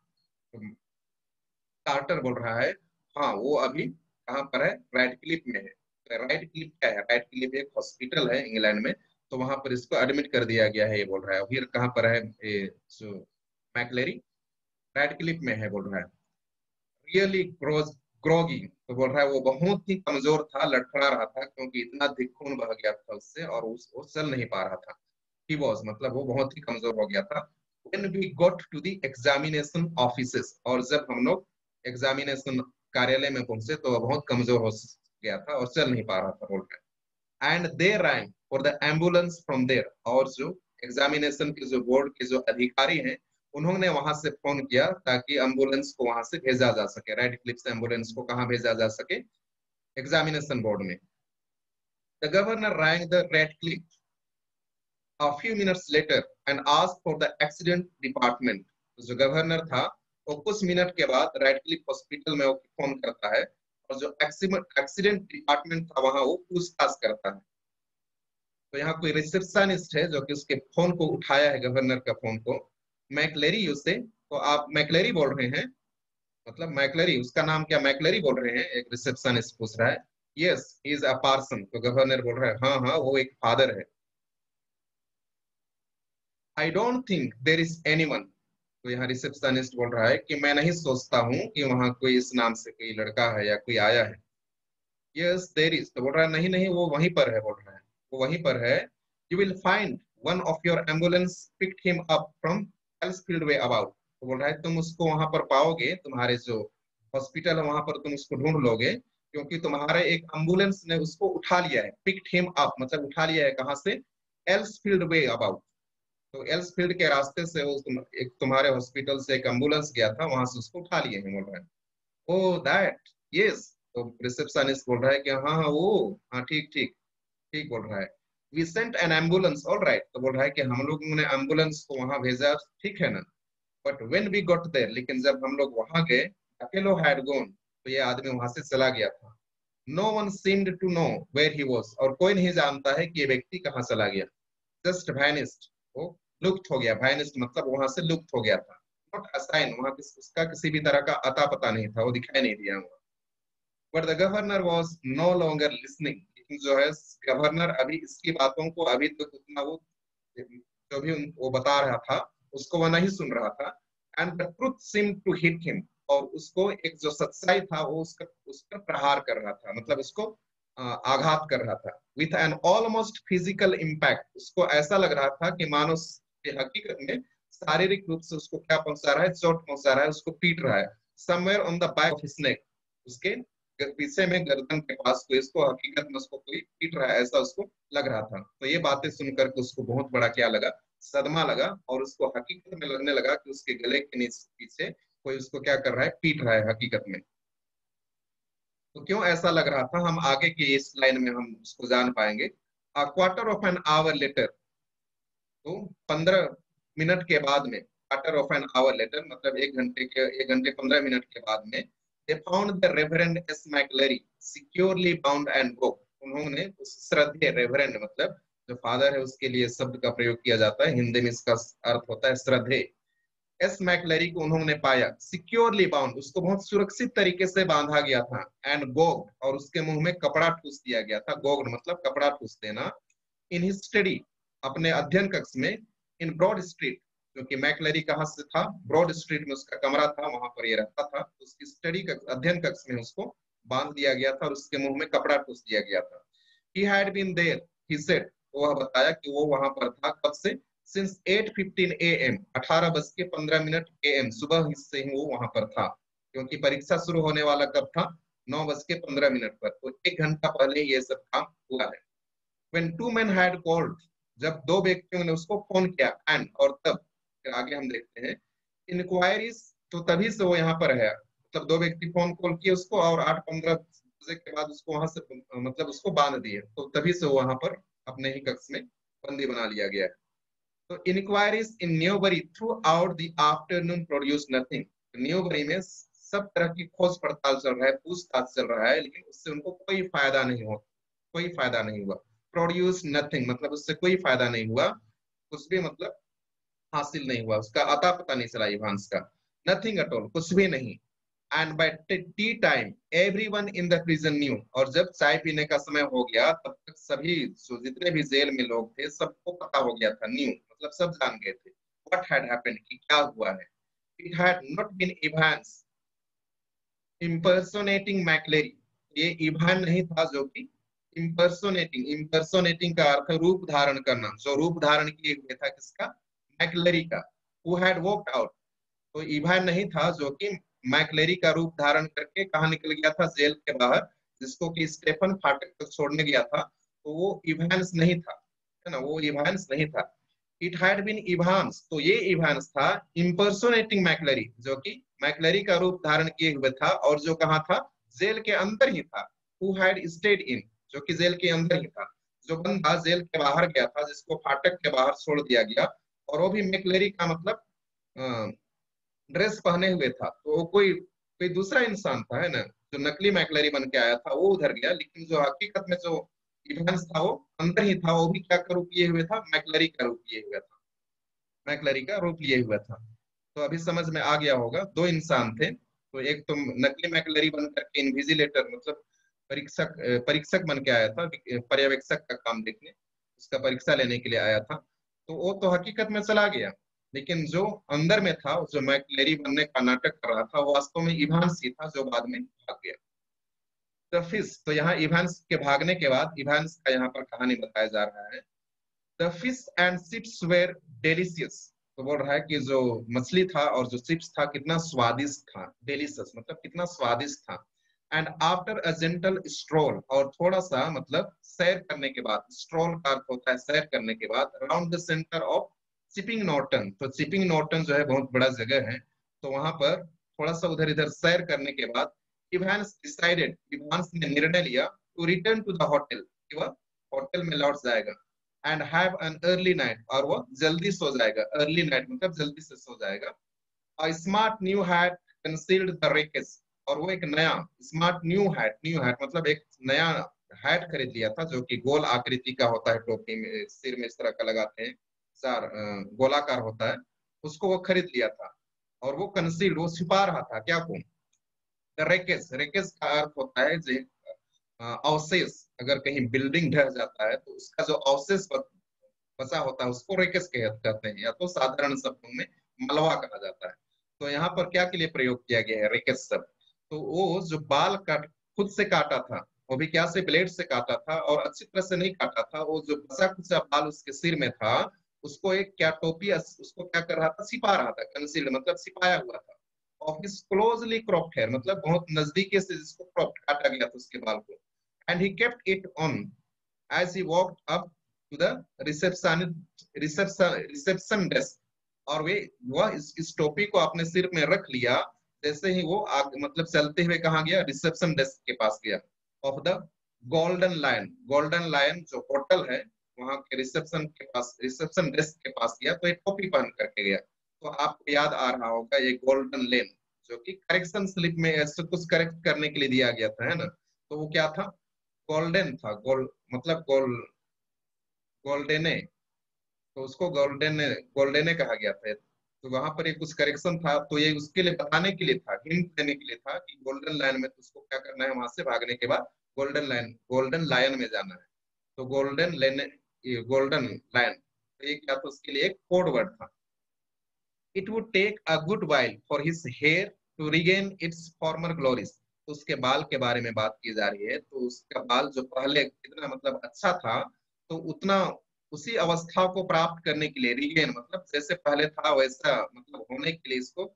Carter बोल रहा है हाँ, वो अभी कहाँ पर है? रेड क्लिफ में है। तो रेड क्लिफ क्या है? रेड क्लिफ एक हॉस्पिटल है इंग्लैंड में, तो वहां पर इसको एडमिट कर दिया गया है, ये बोल रहा है। फिर कहाँ पर है ये जो मैकलेरी? रेड क्लिफ में है, बोल रहा है। रियली ग्रोगी, तो बोल रहा है वो बहुत ही कमजोर था, लड़खड़ा रहा था, क्योंकि इतना अधिक खून बह गया था उससे, और वो चल नहीं पा रहा था। ही वॉज मतलब वो बहुत ही कमजोर हो गया था। when we got to the examination offices, और जब हम लोग एग्जामिनेशन कार्यालय में पहुंचे तो वह बहुत कमजोर हो गया था और चल नहीं पा रहा था, बोल रहे हैं। And they rang for the ambulance from there, और जो एग्जामिनेशन के जो बोर्ड के जो अधिकारी हैं उन्होंने वहां से फोन किया ताकि एम्बुलेंस को वहां से भेजा जा सके। रेड क्लिफ से एम्बुलेंस को कहाँ भेजा जा सके? एग्जामिनेशन बोर्ड में। The governor rang the Radcliffe a few minutes later and asked for the accident department. तो जो गवर्नर था वो कुछ मिनट के बाद रेडक्लिफ हॉस्पिटल में फोन करता है, और जो एक्सीडेंट डिपार्टमेंट था वहां वो पूछताछ करता है। तो यहाँ कोई रिसेप्शनिस्ट है जो कि उसके फोन को उठाया है, गवर्नर का फोन को। मैकलेरी उसे, तो आप मैकलेरी बोल रहे हैं? मतलब मैकलरी, उसका नाम क्या मैकलरी बोल रहे हैं, एक रिसेप्शनिस्ट पूछ रहा है। यस इज अ पर्सन, तो गवर्नर बोल रहा है हाँ हाँ वो एक फादर है। I don't think there is anyone, तो यहाँ रिसेप्शनिस्ट बोल रहा है कि मैं नहीं सोचता हूँ कि वहां कोई इस नाम से कोई लड़का है या कोई आया है। यस देर इज, तो बोल रहा है नहीं नहीं वो वहीं पर है, बोल रहा है वो वहीं पर है। You will find one of your ambulance picked him up from Elsfield Way about, तो बोल रहा है तुम उसको वहां पर पाओगे, तुम्हारे जो हॉस्पिटल है वहां पर तुम उसको ढूंढ लोगे, क्योंकि तुम्हारे एक एम्बुलेंस ने उसको उठा लिया है। पिक्ड हिम अप मतलब उठा लिया है कहाँ से, एल्सफील्ड वे अबाउट, तो एल्सफील्ड के रास्ते से वो एक तुम्हारे हॉस्पिटल से एक एम्बुलेंस गया था, वहां से उसको उठा लिए हैं, बोल रहा है। ओ दैट, यस, तो रिसेप्शनिस्ट बोल रहा है कि हाँ हाँ वो, हाँ ठीक ठीक, ठीक बोल रहा है। We sent an ambulance, all right, तो बोल रहा है कि हम लोगों ने एम्बुलेंस को वहां भेजा, ठीक है ना। But when we got there, लेकिन जब हम लोग वहां गए, अकेलो हैड गोन, तो ये आदमी वहां से चला गया था। No one seemed to know where he was, और कोई नहीं जानता है कि ये व्यक्ति कहाँ चला गया। जस्ट वैनिस्ड, वो लुप्त हो गया, वैनिस्ड मतलब वहां से लुप्त हो गया था। नॉट असाइन, वहां उसका किसी भी तरह का अता पता नहीं था, वो दिखाई नहीं दिया वहां। But the governor was no longer listening, लेकिन जो है गवर्नर अभी इसकी बातों को अभी तो उतना वो जो भी वो बता रहा था उसको वह नहीं सुन रहा था। And the truth seem to hit him, और उसको एक जो सच्चाई था वो उसका उस पर प्रहार कर रहा था, मतलब उसको आघात कर रहा था। With an almost physical impact, उसको ऐसा लग रहा था कि मानो हकीकत में शारीरिक रूप से उसको क्या पहुंचा रहा है, चोट पहुंचा रहा है, उसको पीट रहा है। Somewhere on the back of his neck, उसके पीछे में गर्दन के पास कोई इसको हकीकत में उसको कोई पीट रहा है, ऐसा उसको लग रहा था। तो ये बातें सुनकर के उसको बहुत बड़ा क्या लगा, सदमा लगा, और उसको हकीकत में लगने लगा कि उसके गले के नीचे पीछे कोई उसको क्या कर रहा है, पीट रहा है हकीकत में। तो क्यों ऐसा लग रहा था, हम आगे की इस लाइन में हम उसको जान पाएंगे। A quarter of an hour later, तो 15 मिनट के बाद में, quarter of an hour later मतलब 1 घंटे 15 मिनट के बाद में, they found the Reverend S. McLary securely bound and broke, उन्होंने उस श्रद्धेय, रेवरेंड मतलब जो फादर है उसके लिए शब्द का प्रयोग किया जाता है, हिंदी में इसका अर्थ होता है श्रद्धेय। एस मैकलरी को उन्होंने पाया, सिक्योरली बाउंड, उसको बहुत सुरक्षित तरीके से बांधा गया था, एंड गोग्ड, और उसके मुंह में कपड़ा ठूस दिया गया था। गोग्ड मतलब कपड़ा ठूस देना। इन हिज स्टडी, अपने अध्ययन कक्ष में। इन ब्रॉड स्ट्रीट, क्योंकि मैकलरी कहाँ से था, ब्रॉड स्ट्रीट में उसका कमरा था, वहां पर ये रहता था। उसकी स्टडी कक्ष, अध्ययन कक्ष में उसको बांध दिया गया था और उसके मुंह में कपड़ा ठूस दिया गया था। He had been there, he said, वह बताया कि वो वहां पर था, कब से, सिंस 8:15 AM, 18:15 AM, सुबह से ही वो वहां पर था, क्योंकि परीक्षा शुरू होने वाला कब था, 9:15 पर, तो 1 घंटा पहले ये सब काम हुआ है। When two men had called, जब दो व्यक्तियों ने उसको फोन किया, एंड, और तब, फिर आगे हम देखते हैं, इंक्वायरीज, तो तभी से वो यहाँ पर है, मतलब दो व्यक्ति फोन कॉल किए उसको, और 8:15 के बाद उसको वहां से मतलब उसको बांध दिए, तो तभी से वो वहां पर अपने ही कक्ष में बंदी बना लिया गया है। तो inquiries in Newbury throughout the afternoon produce nothing, Newbury में सब तरह की खोज पड़ताल चल रहा है, पूछताछ चल रहा है, लेकिन उससे उनको कोई फायदा नहीं हो, कोई फायदा नहीं हुआ। प्रोड्यूस नथिंग मतलब उससे कोई फायदा नहीं हुआ, कुछ भी मतलब हासिल नहीं हुआ, उसका अता पता नहीं चला इवांस का। नथिंग एट ऑल, कुछ भी नहीं। And by tea time everyone in the prison knew, और जब चाय पीने का समय हो गया तब तक सभी जो जितने भी जेल में लोग थे सबको पता हो गया था, न्यू मतलब सब जान गए थे, व्हाट हैड हैपेंड, कि क्या हुआ है। It had not been Evans impersonating McLeery, ये इवान नहीं था जो कि इम्पर्सोनेटिंग, इम्पर्सोनेटिंग का अर्थ रूप धारण करना, जो रूप धारण किए हुए था किसका, मैकलेरी का। हु हैड वॉकड आउट, तो इवान नहीं था जो कि मैकलेरी का रूप धारण करके कहा निकल गया था जेल के बाहर, जिसको कि स्टेफन फाटक तक छोड़ने गया था, तो वो इवांस नहीं था, है ना, वो इवांस नहीं था। इट हैड बीन इवांस, तो ये इवांस था, इम्पर्सोनेटिंग मैकलरी, जो कि मैकलरी का रूप धारण किए हुए था, और जो कहा था, जेल के अंदर ही था। हु हैड स्टेड इन, जो कि जेल के अंदर ही था। जो बंदा जेल के बाहर गया था, जिसको फाटक के बाहर छोड़ दिया गया, और वो भी मैकलरी का मतलब ड्रेस पहने हुए था, तो वो कोई कोई दूसरा इंसान था, है ना, जो नकली मैकलरी बन के आया था वो उधर गया, लेकिन जो हकीकत में जो इवेंट्स था वो अंदर ही था, वो भी क्या का रूप लिए हुए था, मैकलरी का रूप लिए हुआ था, मैकलरी का रूप लिए हुआ था। तो अभी समझ में आ गया होगा, दो इंसान थे, तो एक तो नकली मैकलरी बन करके इन्विजिलेटर मतलब परीक्षक परीक्षक बन के आया था, पर्यवेक्षक का काम देखने, उसका परीक्षा लेने के लिए आया था। तो वो तो हकीकत में चला गया, लेकिन जो अंदर में था, जो मैकलरी बनने का नाटक कर रहा था, वो वास्तव में इवांस ही था, जो बाद में भाग गया। द फिश, तो यहाँ इवांस के भागने के बाद इवांस का यहाँ पर कहानी बताया जा रहा है। The fish and chips were delicious, तो बोल रहा है कि जो मछली था और जो चिप्स था कितना स्वादिष्ट था, डेलिशियस मतलब कितना स्वादिष्ट था। And after a gentle stroll, और थोड़ा सा मतलब सैर करने के बाद, स्ट्रोल का अर्थ होता है सैर करने के बाद, around the centre of Chipping Norton, तो चिपिंग नॉर्टन जो है बहुत बड़ा जगह है, तो वहां पर थोड़ा सा उधर इधर सैर करने के बाद इवांस डिसाइडेड, इवांस ने निर्णय लिया to return to the hotel, कि वह होटल में लौट जाएगा, and have an early night, और वो जल्दी सो जाएगा, अर्ली नाइट मतलब जल्दी से सो जाएगा। A smart new had concealed the recess, और वो एक नया स्मार्ट न्यू हैट मतलब एक नया हैट खरीद लिया था, जो कि गोल आकृति का होता है, टोपी में सिर में इस तरह का लगाते हैं, चार गोलाकार होता है, उसको वो खरीद लिया था। और वो कंसील्ड, वो छिपा रहा था क्या को, द रेकेस, रेकेस का अर्थ होता है जो अवशेष, अगर कहीं बिल्डिंग ढह जाता है तो उसका जो अवशेष बचा होता है उसको रेकेस कहते हैं, या तो साधारण शब्दों में मलबा कहा जाता है। तो यहाँ पर क्या के लिए प्रयोग किया गया है रेकेस शब्द, तो वो जो बाल काट खुद से काटा था, वो भी क्या से, ब्लेड से काटा था, और अच्छी तरह से नहीं काटा था, वो जो बचा खुचा बाल उसके सिर में था, उसको एक क्या टोपी, उसको क्या कर रहा था, छिपा रहा था, कंसील्ड मतलब छिपाया हुआ था। Of his closely cropped hair, मतलब बहुत नजदीकी से जिसको क्रॉप्ड काटा गया था उसके बाल को। And he kept it on as he walked up to the reception desk, और वे वह इस टोपी को अपने सिर में रख लिया, जैसे ही वो मतलब चलते हुए कहा गया, रिसेप्शन डेस्क के पास गया, of the Golden Lion, Golden Lion जो होटल है वहां के रिसेप्शन के पास, रिसेप्शन डेस्क के पास गया, तो एक टोपी पहन करके गया। तो आपको याद आ रहा होगा ये गोल्डन लेन, जो कि करेक्शन स्लिप में ऐसे कुछ करेक्ट करने के लिए दिया गया था, है ना, तो वो क्या था, गोल्डन था, गोल्ड मतलब गोल्डेने, तो उसको गोल्डेने गोल्डेने कहा गया था। तो वहां पर ये कुछ करेक्शन था, तो ये उसके लिए बताने के लिए था, हिंट देने के लिए था कि गोल्डन लाइन में तो उसको क्या करना है, वहां से भागने के बाद गोल्डन लायन में जाना है। तो गोल्डन लेन, गोल्डन लायन, तो ये क्या था, उसके लिए एक कोड वर्ड था। It would take a good while for his hair to regain its former glories, तो उसके बाल के बारे में बात की जा रही है, तो उसका बाल जो पहले कितना मतलब अच्छा था, तो उतना उसी अवस्था को प्राप्त करने के लिए, रिगेन मतलब जैसे पहले था वैसा मतलब होने के लिए इसको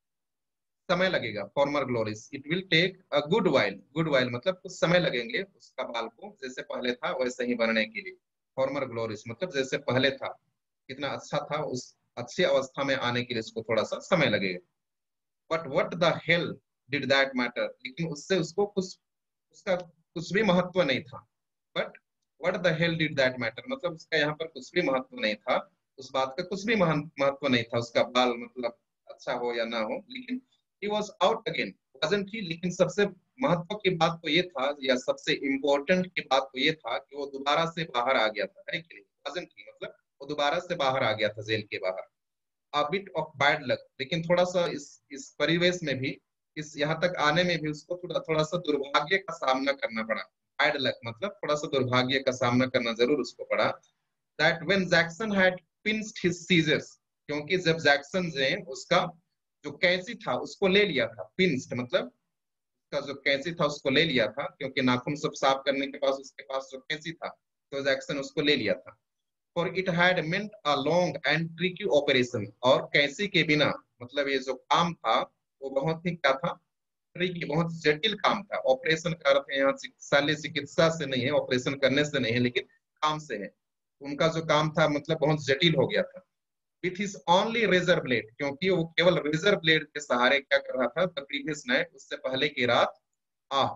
समय लगेगा, former glories, it will take a good while मतलब कुछ समय लगेंगे उसका बाल को जैसे पहले था वैसे ही बनने के लिए, फॉर्मर ग्लोरीज मतलब जैसे पहले था, कितना अच्छा था, उस अच्छी अवस्था में आने के लिए इसको थोड़ा सा समय लगेगा। But what the hell did that matter, लेकिन उससे उसको कुछ उसका कुछ भी महत्व नहीं था। But what the hell did that matter मतलब उसका यहाँ पर कुछ भी महत्व नहीं था, उस बात का कुछ भी महत्व नहीं था, उसका बाल मतलब अच्छा हो या ना हो, लेकिन he was out again, wasn't he, लेकिन सबसे महत्व की बात तो ये था, या सबसे इम्पोर्टेंट की बात तो ये था कि वो दोबारा से बाहर आ गया था, है कि नहीं, wasn't he मतलब वो दोबारा से बाहर आ गया था जेल के बाहर। A bit of bad luck, लेकिन थोड़ा सा इस परिवेश में भी, इस यहाँ तक आने में भी उसको थोड़ा थोड़ा सा दुर्भाग्य का सामना करना पड़ा। बैड लक मतलब थोड़ा सा दुर्भाग्य का सामना करना जरूर उसको पड़ा। That when Jackson had pinched his scissors, क्योंकि जब जैक्सन ने उसका जो कैंची था उसको ले लिया था, पिंच्ड मतलब उसका जो कैंची था उसको ले लिया था, क्योंकि नाखून सब साफ करने के पास उसके पास जो कैंची था, तो जैक्सन उसको ले लिया था। For it had meant a long and tricky operation, और कैंची के बिना मतलब ये जो काम था वो बहुत ही क्या था, ट्रिकी, बहुत जटिल काम था। ऑपरेशन का अर्थ है यहाँ शल्य चिकित्सा से नहीं है, ऑपरेशन करने से नहीं है, लेकिन काम से है। उनका जो काम था मतलब बहुत जटिल हो गया था। With his only razor blade, क्योंकि वो केवल रेजर ब्लेड के सहारे क्या कर रहा था, द प्रीवियस नाइट उससे पहले की रात, ah,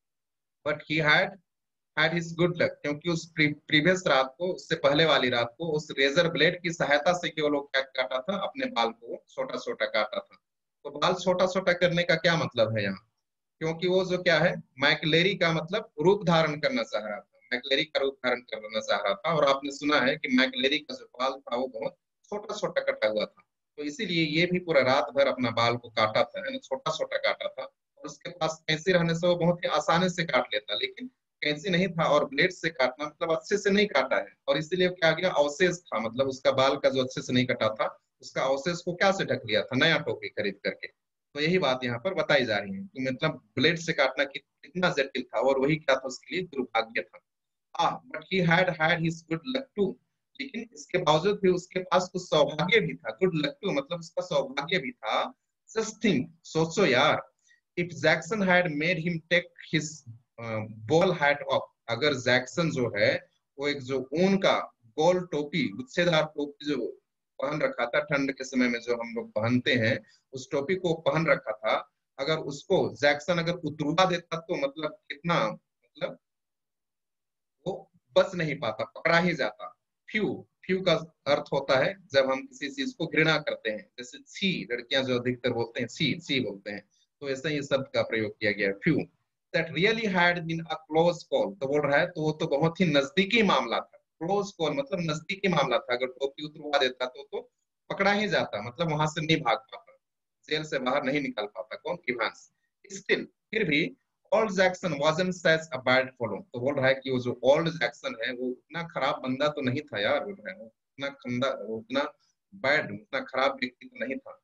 but he had his good luck, क्योंकि उस प्रीवियस रात को, उससे पहले वाली रात को, उस रेजर ब्लेड की सहायता से केवल वो क्या काटा था, अपने बाल को छोटा छोटा काटा था। तो बाल छोटा छोटा करने का क्या मतलब है यहाँ, क्योंकि वो जो क्या है, मैकलेरी का मतलब रूप धारण करना चाह रहा था, मैकलेरी का रूप धारण करना चाह रहा था, और आपने सुना है कि मैकलेरी का जो बाल था वो बहुत छोटा छोटा कटा हुआ था। तो इसीलिए ये भी पूरा रात भर अपना बाल को काटा था, है ना, छोटा छोटा काटा था। और उसके पास कैंची रहने से वो बहुत ही आसानी से काट लेता, लेकिन कैंची नहीं था और ब्लेड से काटना मतलब अच्छे से नहीं काटा है, और इसीलिए क्या गया, अवशेष था, मतलब उसका बाल का जो अच्छे से नहीं कटा था, उसका अवशेष को क्या से ढक लिया था, नया टोपी खरीद करके। तो यही बात यहाँ पर बताई जा रही है कि मतलब ब्लेड से काटना कितना जटिल था, और वही क्या था, उसके लिए दुर्भाग्य था। But he had had his good luck too, लेकिन इसके बावजूद भी उसके पास कुछ सौभाग्य भी था। गुड लक टू मतलब उसका सौभाग्य भी था। जस्ट थिंक, सोचो यार, if Jackson had made him take his ball hat off, अगर जैक्सन जो है वो एक जो ऊन का गोल टोपी, गुच्छेदार टोपी जो पहन रखा था, ठंड के समय में जो हम लोग पहनते हैं, उस टोपी को पहन रखा था, अगर उसको जैक्सन अगर उतरवा देता तो मतलब कितना, मतलब वो बच नहीं पाता, पकड़ा ही जाता। फ्यू, फ्यू का अर्थ होता है जब हम किसी चीज को घृणा करते हैं, जैसे छी, लड़कियां जो अधिकतर बोलते हैं छी छी बोलते हैं, तो ऐसा ही शब्द का प्रयोग किया गया है, phew. That really had been a close call, तो बोल रहा है तो वो तो बहुत ही नजदीकी मामला था। क्लोज कॉल मतलब नजदीकी मामला था, अगर टोपी उतरवा देता तो पकड़ा ही जाता, मतलब वहां से नहीं भाग पाता, जेल से बाहर नहीं निकल पाता कौन, इवांस। स्टिल, फिर भी old Jackson wasn't such a bad fellow, तो बोल रहा है कि वो जो ओल्ड जैक्सन है वो उतना खराब बंदा तो नहीं था यार, बोल रहा है वो उतना खंदा, वो उतना बैड, उतना खराब व्यक्ति तो नहीं था।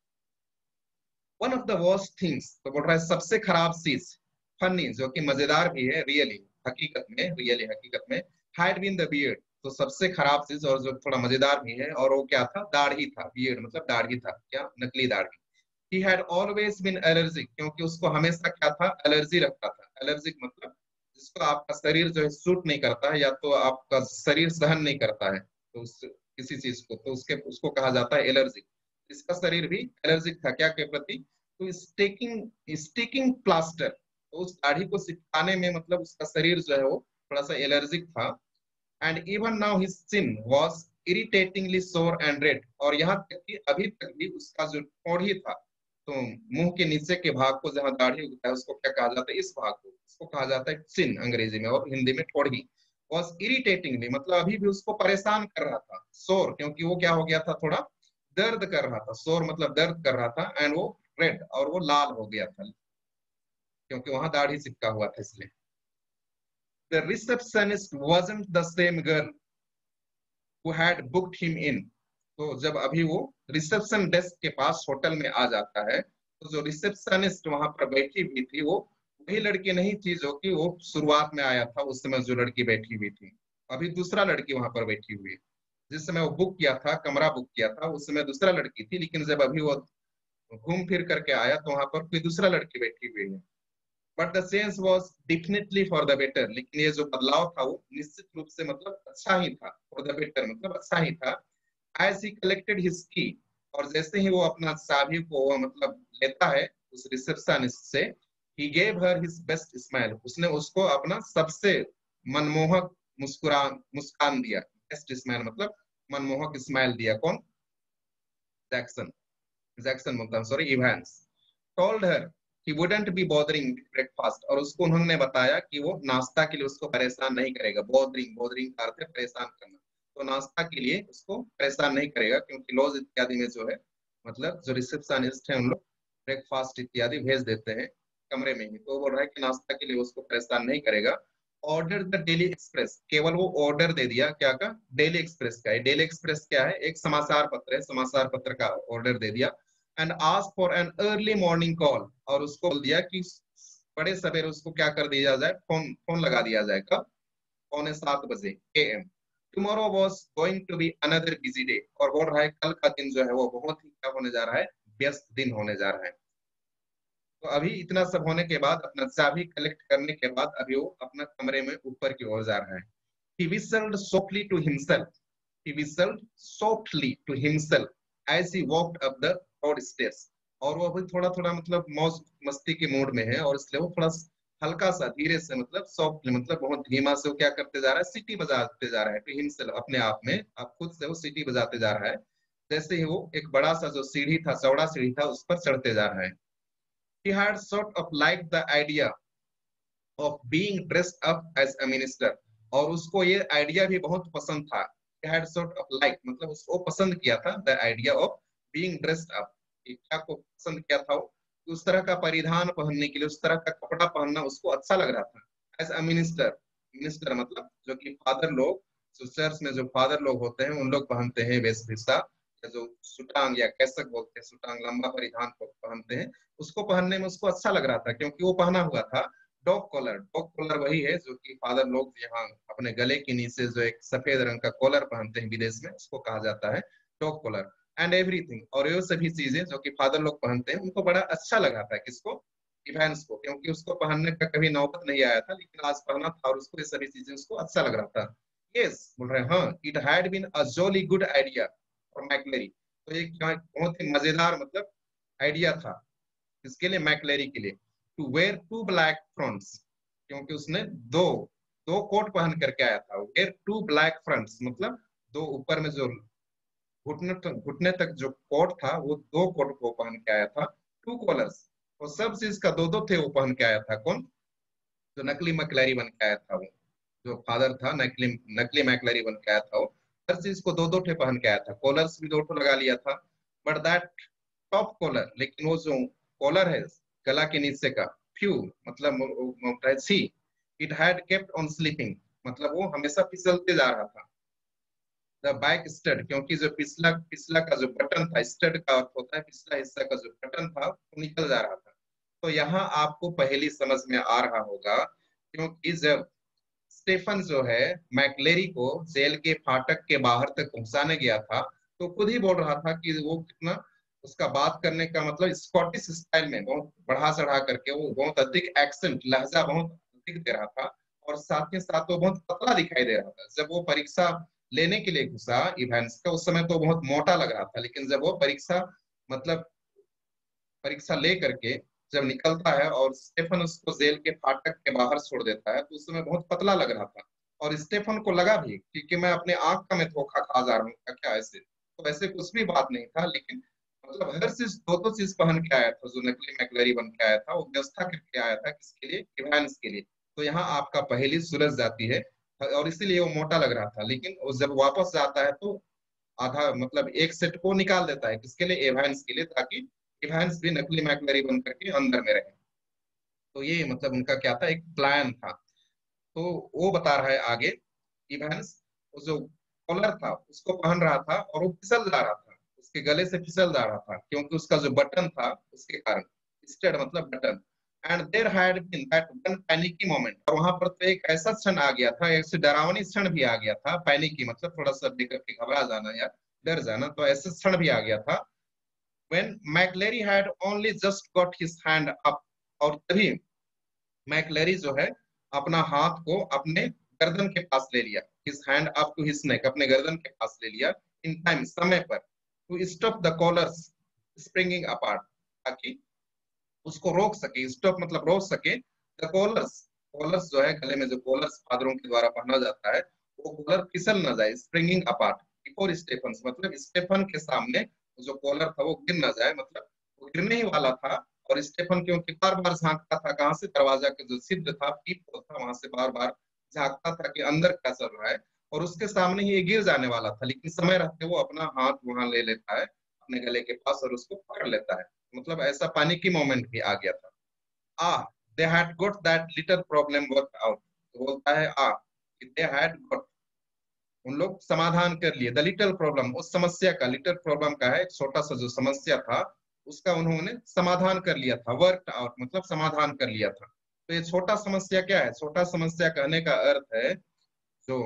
One of the worst things, तो बोल रहा है सबसे खराब चीज, फनी जो कि मजेदार भी है, रियली हकीकत में, रियली हकीकत में, हैड बीन द बियर्ड, तो सबसे खराब चीज और जो थोड़ा मजेदार भी है, और वो क्या था, दाढ़ी था। बियर्ड मतलब दाढ़ी था, क्या, नकली दाढ़ी। he had always been allergic, क्योंकि उसको हमेशा क्या था, एलर्जी रखता था। एलर्जिक मतलब जिसको आपका शरीर जो है सूट नहीं करता है, या तो आपका शरीर सहन नहीं करता है, तो उस किसी चीज को, तो उसके उसको कहा जाता है एलर्जिक। इसका शरीर भी एलर्जिक था क्या के प्रति, तो स्टिकिंग स्टिकिंग प्लास्टर, तो उस दाढ़ी को चिपकाने में मतलब उसका शरीर जो है वो थोड़ा सा एलर्जिक था। And even now his chin was irritatingly sore and red, और यहाँ तक कि अभी तक भी उसका जो ठोड़ी था, तो मुंह के नीचे के भाग को जहां दाढ़ी उगता है उसको क्या कहा जाता है, इस भाग को, इसको कहा जाता है चिन अंग्रेजी में, और हिंदी में ठोड़ी। वॉज इरिटेटिंगली मतलब अभी भी उसको परेशान कर रहा था। सोर क्योंकि वो क्या हो गया था, थोड़ा दर्द कर रहा था, सोर मतलब दर्द कर रहा था, एंड वो रेड और वो लाल हो गया था, क्योंकि वहां दाढ़ी चिपका हुआ था इसलिए। The receptionist wasn't the same girl who had booked him in, तो जब अभी वो रिसेप्शन डेस्क के पास होटल में आ जाता है, तो जो रिसेप्शनिस्ट वहां पर बैठी हुई थी वो वही लड़की नहीं थी जो कि वो शुरुआत में आया था, उस समय जो लड़की बैठी हुई थी, अभी दूसरा लड़की वहां पर बैठी हुई है। जिस समय वो बुक किया था, कमरा बुक किया था, उस समय दूसरा लड़की थी, लेकिन जब अभी वो घूम फिर करके आया तो वहां पर कोई दूसरा लड़की बैठी हुई है। But the change was definitely for the better, लेकिन ये जो बदलाव था वो निश्चित रूप से मतलब अच्छा ही था, फॉर द बेटर मतलब अच्छा ही था। एज ही कलेक्टेड हिज की, और जैसे ही वो अपना चाबी को वो मतलब लेता है उस रिसेप्शनिस्ट से, he gave her his best smile, उसने उसको अपना सबसे मनमोहक मुस्कान दिया। बेस्ट स्माइल मतलब मनमोहक स्माइल दिया, कौन, जैक्सन, जैक्सन बोलता हूँ sorry, Evans. Told her he wouldn't be bothering breakfast, और उसको उन्होंने बताया कि वो नाश्ता के लिए उसको परेशान नहीं करेगा। बॉदरिंग, बॉदरिंग का अर्थ है परेशान करना, तो नाश्ता के लिए उसको परेशान नहीं करेगा, क्योंकि लॉज इत्यादि में जो है मतलब जो रिसेप्शनिस्ट है उन लोग ब्रेकफास्ट इत्यादि भेज देते हैं कमरे में ही, तो बोल रहा है कि नाश्ता के लिए उसको परेशान नहीं करेगा। ऑर्डर द डेली एक्सप्रेस, केवल वो ऑर्डर दे दिया क्या का, डेली एक्सप्रेस का। डेली एक्सप्रेस क्या है, एक समाचार पत्र है, समाचार पत्र का ऑर्डर दे दिया। And ask for an early morning call, और उसको बोल दिया कि बड़े सवेरे उसको क्या कर दिया जाए, फोन फोन लगा दिया जाए, कब, 6:45 AM। Tomorrow was going to be another busy day, और बोल रहा है कल का दिन जो है वो बहुत ही क्या होने जा रहा है, व्यस्त दिन होने जा रहा है। तो अभी इतना सब होने के बाद, अपना चाबी कलेक्ट करने के बाद, अभी वो अपना कमरे में ऊपर की ओर जा रहा है। He whistled softly to himself. He whistled softly to himself as he walked up the broad stairs. और वो अभी थोड़ा थोड़ा मतलब मौज मस्ती के मूड में है, और इसलिए वो थोड़ा हल्का सा धीरे से मतलब सॉफ्टली मतलब बहुत धीमा से वो क्या करते जा रहा है, सीटी बजाते जा रहा है। टू हिमसेल्फ अपने आप में, आप खुद से वो सीटी बजाते जा रहा है, जैसे ही वो एक बड़ा सा जो सीढ़ी था, चौड़ा सीढ़ी था, उस पर चढ़ते जा रहा है। He had sort of liked the idea of being dressed up as a minister, और उसको ये आइडिया भी बहुत पसंद था। He had sort of like मतलब उसको पसंद किया था the idea of being dressed up, क्या को पसंद किया था वो, उस तरह का परिधान पहनने के लिए, उस तरह का कपड़ा पहनना उसको अच्छा लग रहा था। एज अ मिनिस्टर, मिनिस्टर मतलब जो कि फादर लोग, जो चर्च में जो फादर लोग होते हैं उन लोग पहनते हैं वेशभूषा, या जो सुटांग या कैसक बोलते हैं, सुटांग लंबा परिधान को पहनते हैं, उसको पहनने में उसको अच्छा लग रहा था क्योंकि वो पहना हुआ था डॉग कॉलर। डॉग कॉलर वही है जो कि फादर लोग यहाँ अपने गले के नीचे जो एक सफेद रंग का कॉलर पहनते हैं विदेश में, उसको कहा जाता है डॉग कॉलर। एंड एवरीथिंग, और ये सभी चीजें जो कि फादर लोग पहनते हैं उनको बड़ा अच्छा लगा था, किसको, इवांस को, क्योंकि उसको पहनने का कभी नौबत नहीं आया था, लेकिन आज पहना था और उसको ये सभी चीजें उसको अच्छा लग रहा था। यस, बोल रहे हैं, हाँ, it had been a jolly good idea for McLeery. तो ये बहुत ही मजेदार मतलब आइडिया था इसके लिए, मैकलेरी के लिए, to wear two black fronts, क्योंकि उसने दो दो कोट पहन करके आया था। वेयर टू ब्लैक फ्रंट्स मतलब दो, ऊपर में जो घुटने तक जो कोट था वो दो कोट को पहन के आया था। टू कॉलर्स, और सब चीज का दो दो थे वो पहन के आया था। कौन, जो नकली मैकलैरी बन के आया था वो, जो फादर था नकली नकली मैकलैरी बन के आया था वो, हर चीज को दो दो ठे पहन के आया था। कॉलर्स भी दो ठो लगा लिया था। बट दैट टॉप कॉलर, लेकिन वो जो कॉलर है गला के नीचे का, फ्यू मतलब सी, it had kept on sleeping, मतलब वो हमेशा फिसलते जा रहा था। द बैक स्टड, क्योंकि जो पिछला पिछला का जो बटन था, स्टड का अर्थ होता है पिछला हिस्सा का जो बटन था वो निकल जा रहा था। तो यहाँ आपको पहली समझ में आ रहा होगा, क्योंकि जब स्टेफन जो है मैकलेरी को जेल के फाटक के बाहर तक पहुंचाने गया था, तो खुद ही बोल रहा था कि वो कितना, उसका बात करने का मतलब स्कॉटिश स्टाइल में बहुत बढ़ा चढ़ा करके, वो बहुत अधिक एक्सेंट, लहजा बहुत अधिक दे रहा था, और साथ ही साथ वो बहुत पतला दिखाई दे रहा था। जब वो परीक्षा लेने के लिए घुसा इवेंट्स का, उस समय तो बहुत मोटा लग रहा था, लेकिन जब वो परीक्षा मतलब परीक्षा ले करके जब निकलता है और स्टेफन उसको जेल के फाटक के बाहर छोड़ देता है, तो उस समय बहुत पतला लग रहा था। और स्टेफन को लगा भी कि मैं अपने आंख का मैं धोखा खा जा रहा हूँ क्या, ऐसे तो ऐसे कुछ भी बात नहीं था, लेकिन मतलब हर चीज दो दो चीज पहन के आया था। जो नकली मैकलरी बन के आया था वो व्यवस्था करके आया था, किसके लिए, इवांस के लिए। तो यहाँ आपका पहेली सुलझ जाती है, और इसीलिए वो मोटा लग रहा था, लेकिन वो जब वापस जाता है तो आधा मतलब एक सेट को निकाल देता है, किसके लिए, एवांस के लिए, ताकि एवांस भी नकली मैकलरी बन करके अंदर में रहे। तो ये मतलब उनका क्या था, एक प्लान था। तो वो बता रहा है आगे, इवांस वो जो कॉलर था उसको पहन रहा था और वो फिसल जा रहा था, उसके गले से फिसल जा रहा था, क्योंकि उसका जो बटन था उसके कारण, स्टेड मतलब बटन। And there had been that one panicky moment, और वहां पर तो एक ऐसा क्षण आ गया था, एक डरावनी क्षण भी आ गया था। पैनिकी मतलब थोड़ा सा देख के घबरा जाना या डर जाना, तो ऐसा क्षण भी आ गया था। when McLeery had only just got his hand up, और तभी मैकलेरी जो है अपना हाथ को अपने गर्दन के पास ले लिया, his hand up to his neck, अपने गर्दन के पास ले लिया, in time समय पर, to stop the collars springing apart, ताकि उसको रोक सके, स्टॉप मतलब रोक सके, द कॉलर्स, कॉलर्स जो है गले में जो कॉलर्स फादरों के द्वारा पहना जाता है, वो कॉलर फिसल ना जाए, स्प्रिंगिंग अपार्ट बिफोर स्टेफन, मतलब स्टेफन के सामने जो कॉलर था वो गिर ना जाए, मतलब वो गिरने ही वाला था। और स्टेफन क्योंकि बार बार झांकता था, कहाँ से, दरवाजा के जो छिद्र था, पीप था, वहां से बार बार झांकता था कि अंदर क्या चल रहा है, और उसके सामने ही ये गिर जाने वाला था, लेकिन समय रहते वो अपना हाथ वहां ले लेता है अपने गले के पास और उसको पकड़ लेता है। मतलब ऐसा पानी की मोमेंट भी आ गया था। Ah, they had got that little problem work out, तो बोलता है आ, दे हैड गॉट, उन लोग समाधान कर लिए, द लिटिल प्रॉब्लम, उस समस्या का, लिटिल प्रॉब्लम का है एक छोटा सा जो समस्या था, उसका उन्होंने समाधान कर लिया था। वर्क आउट मतलब समाधान कर लिया था। तो ये छोटा समस्या क्या है, छोटा समस्या कहने का अर्थ है जो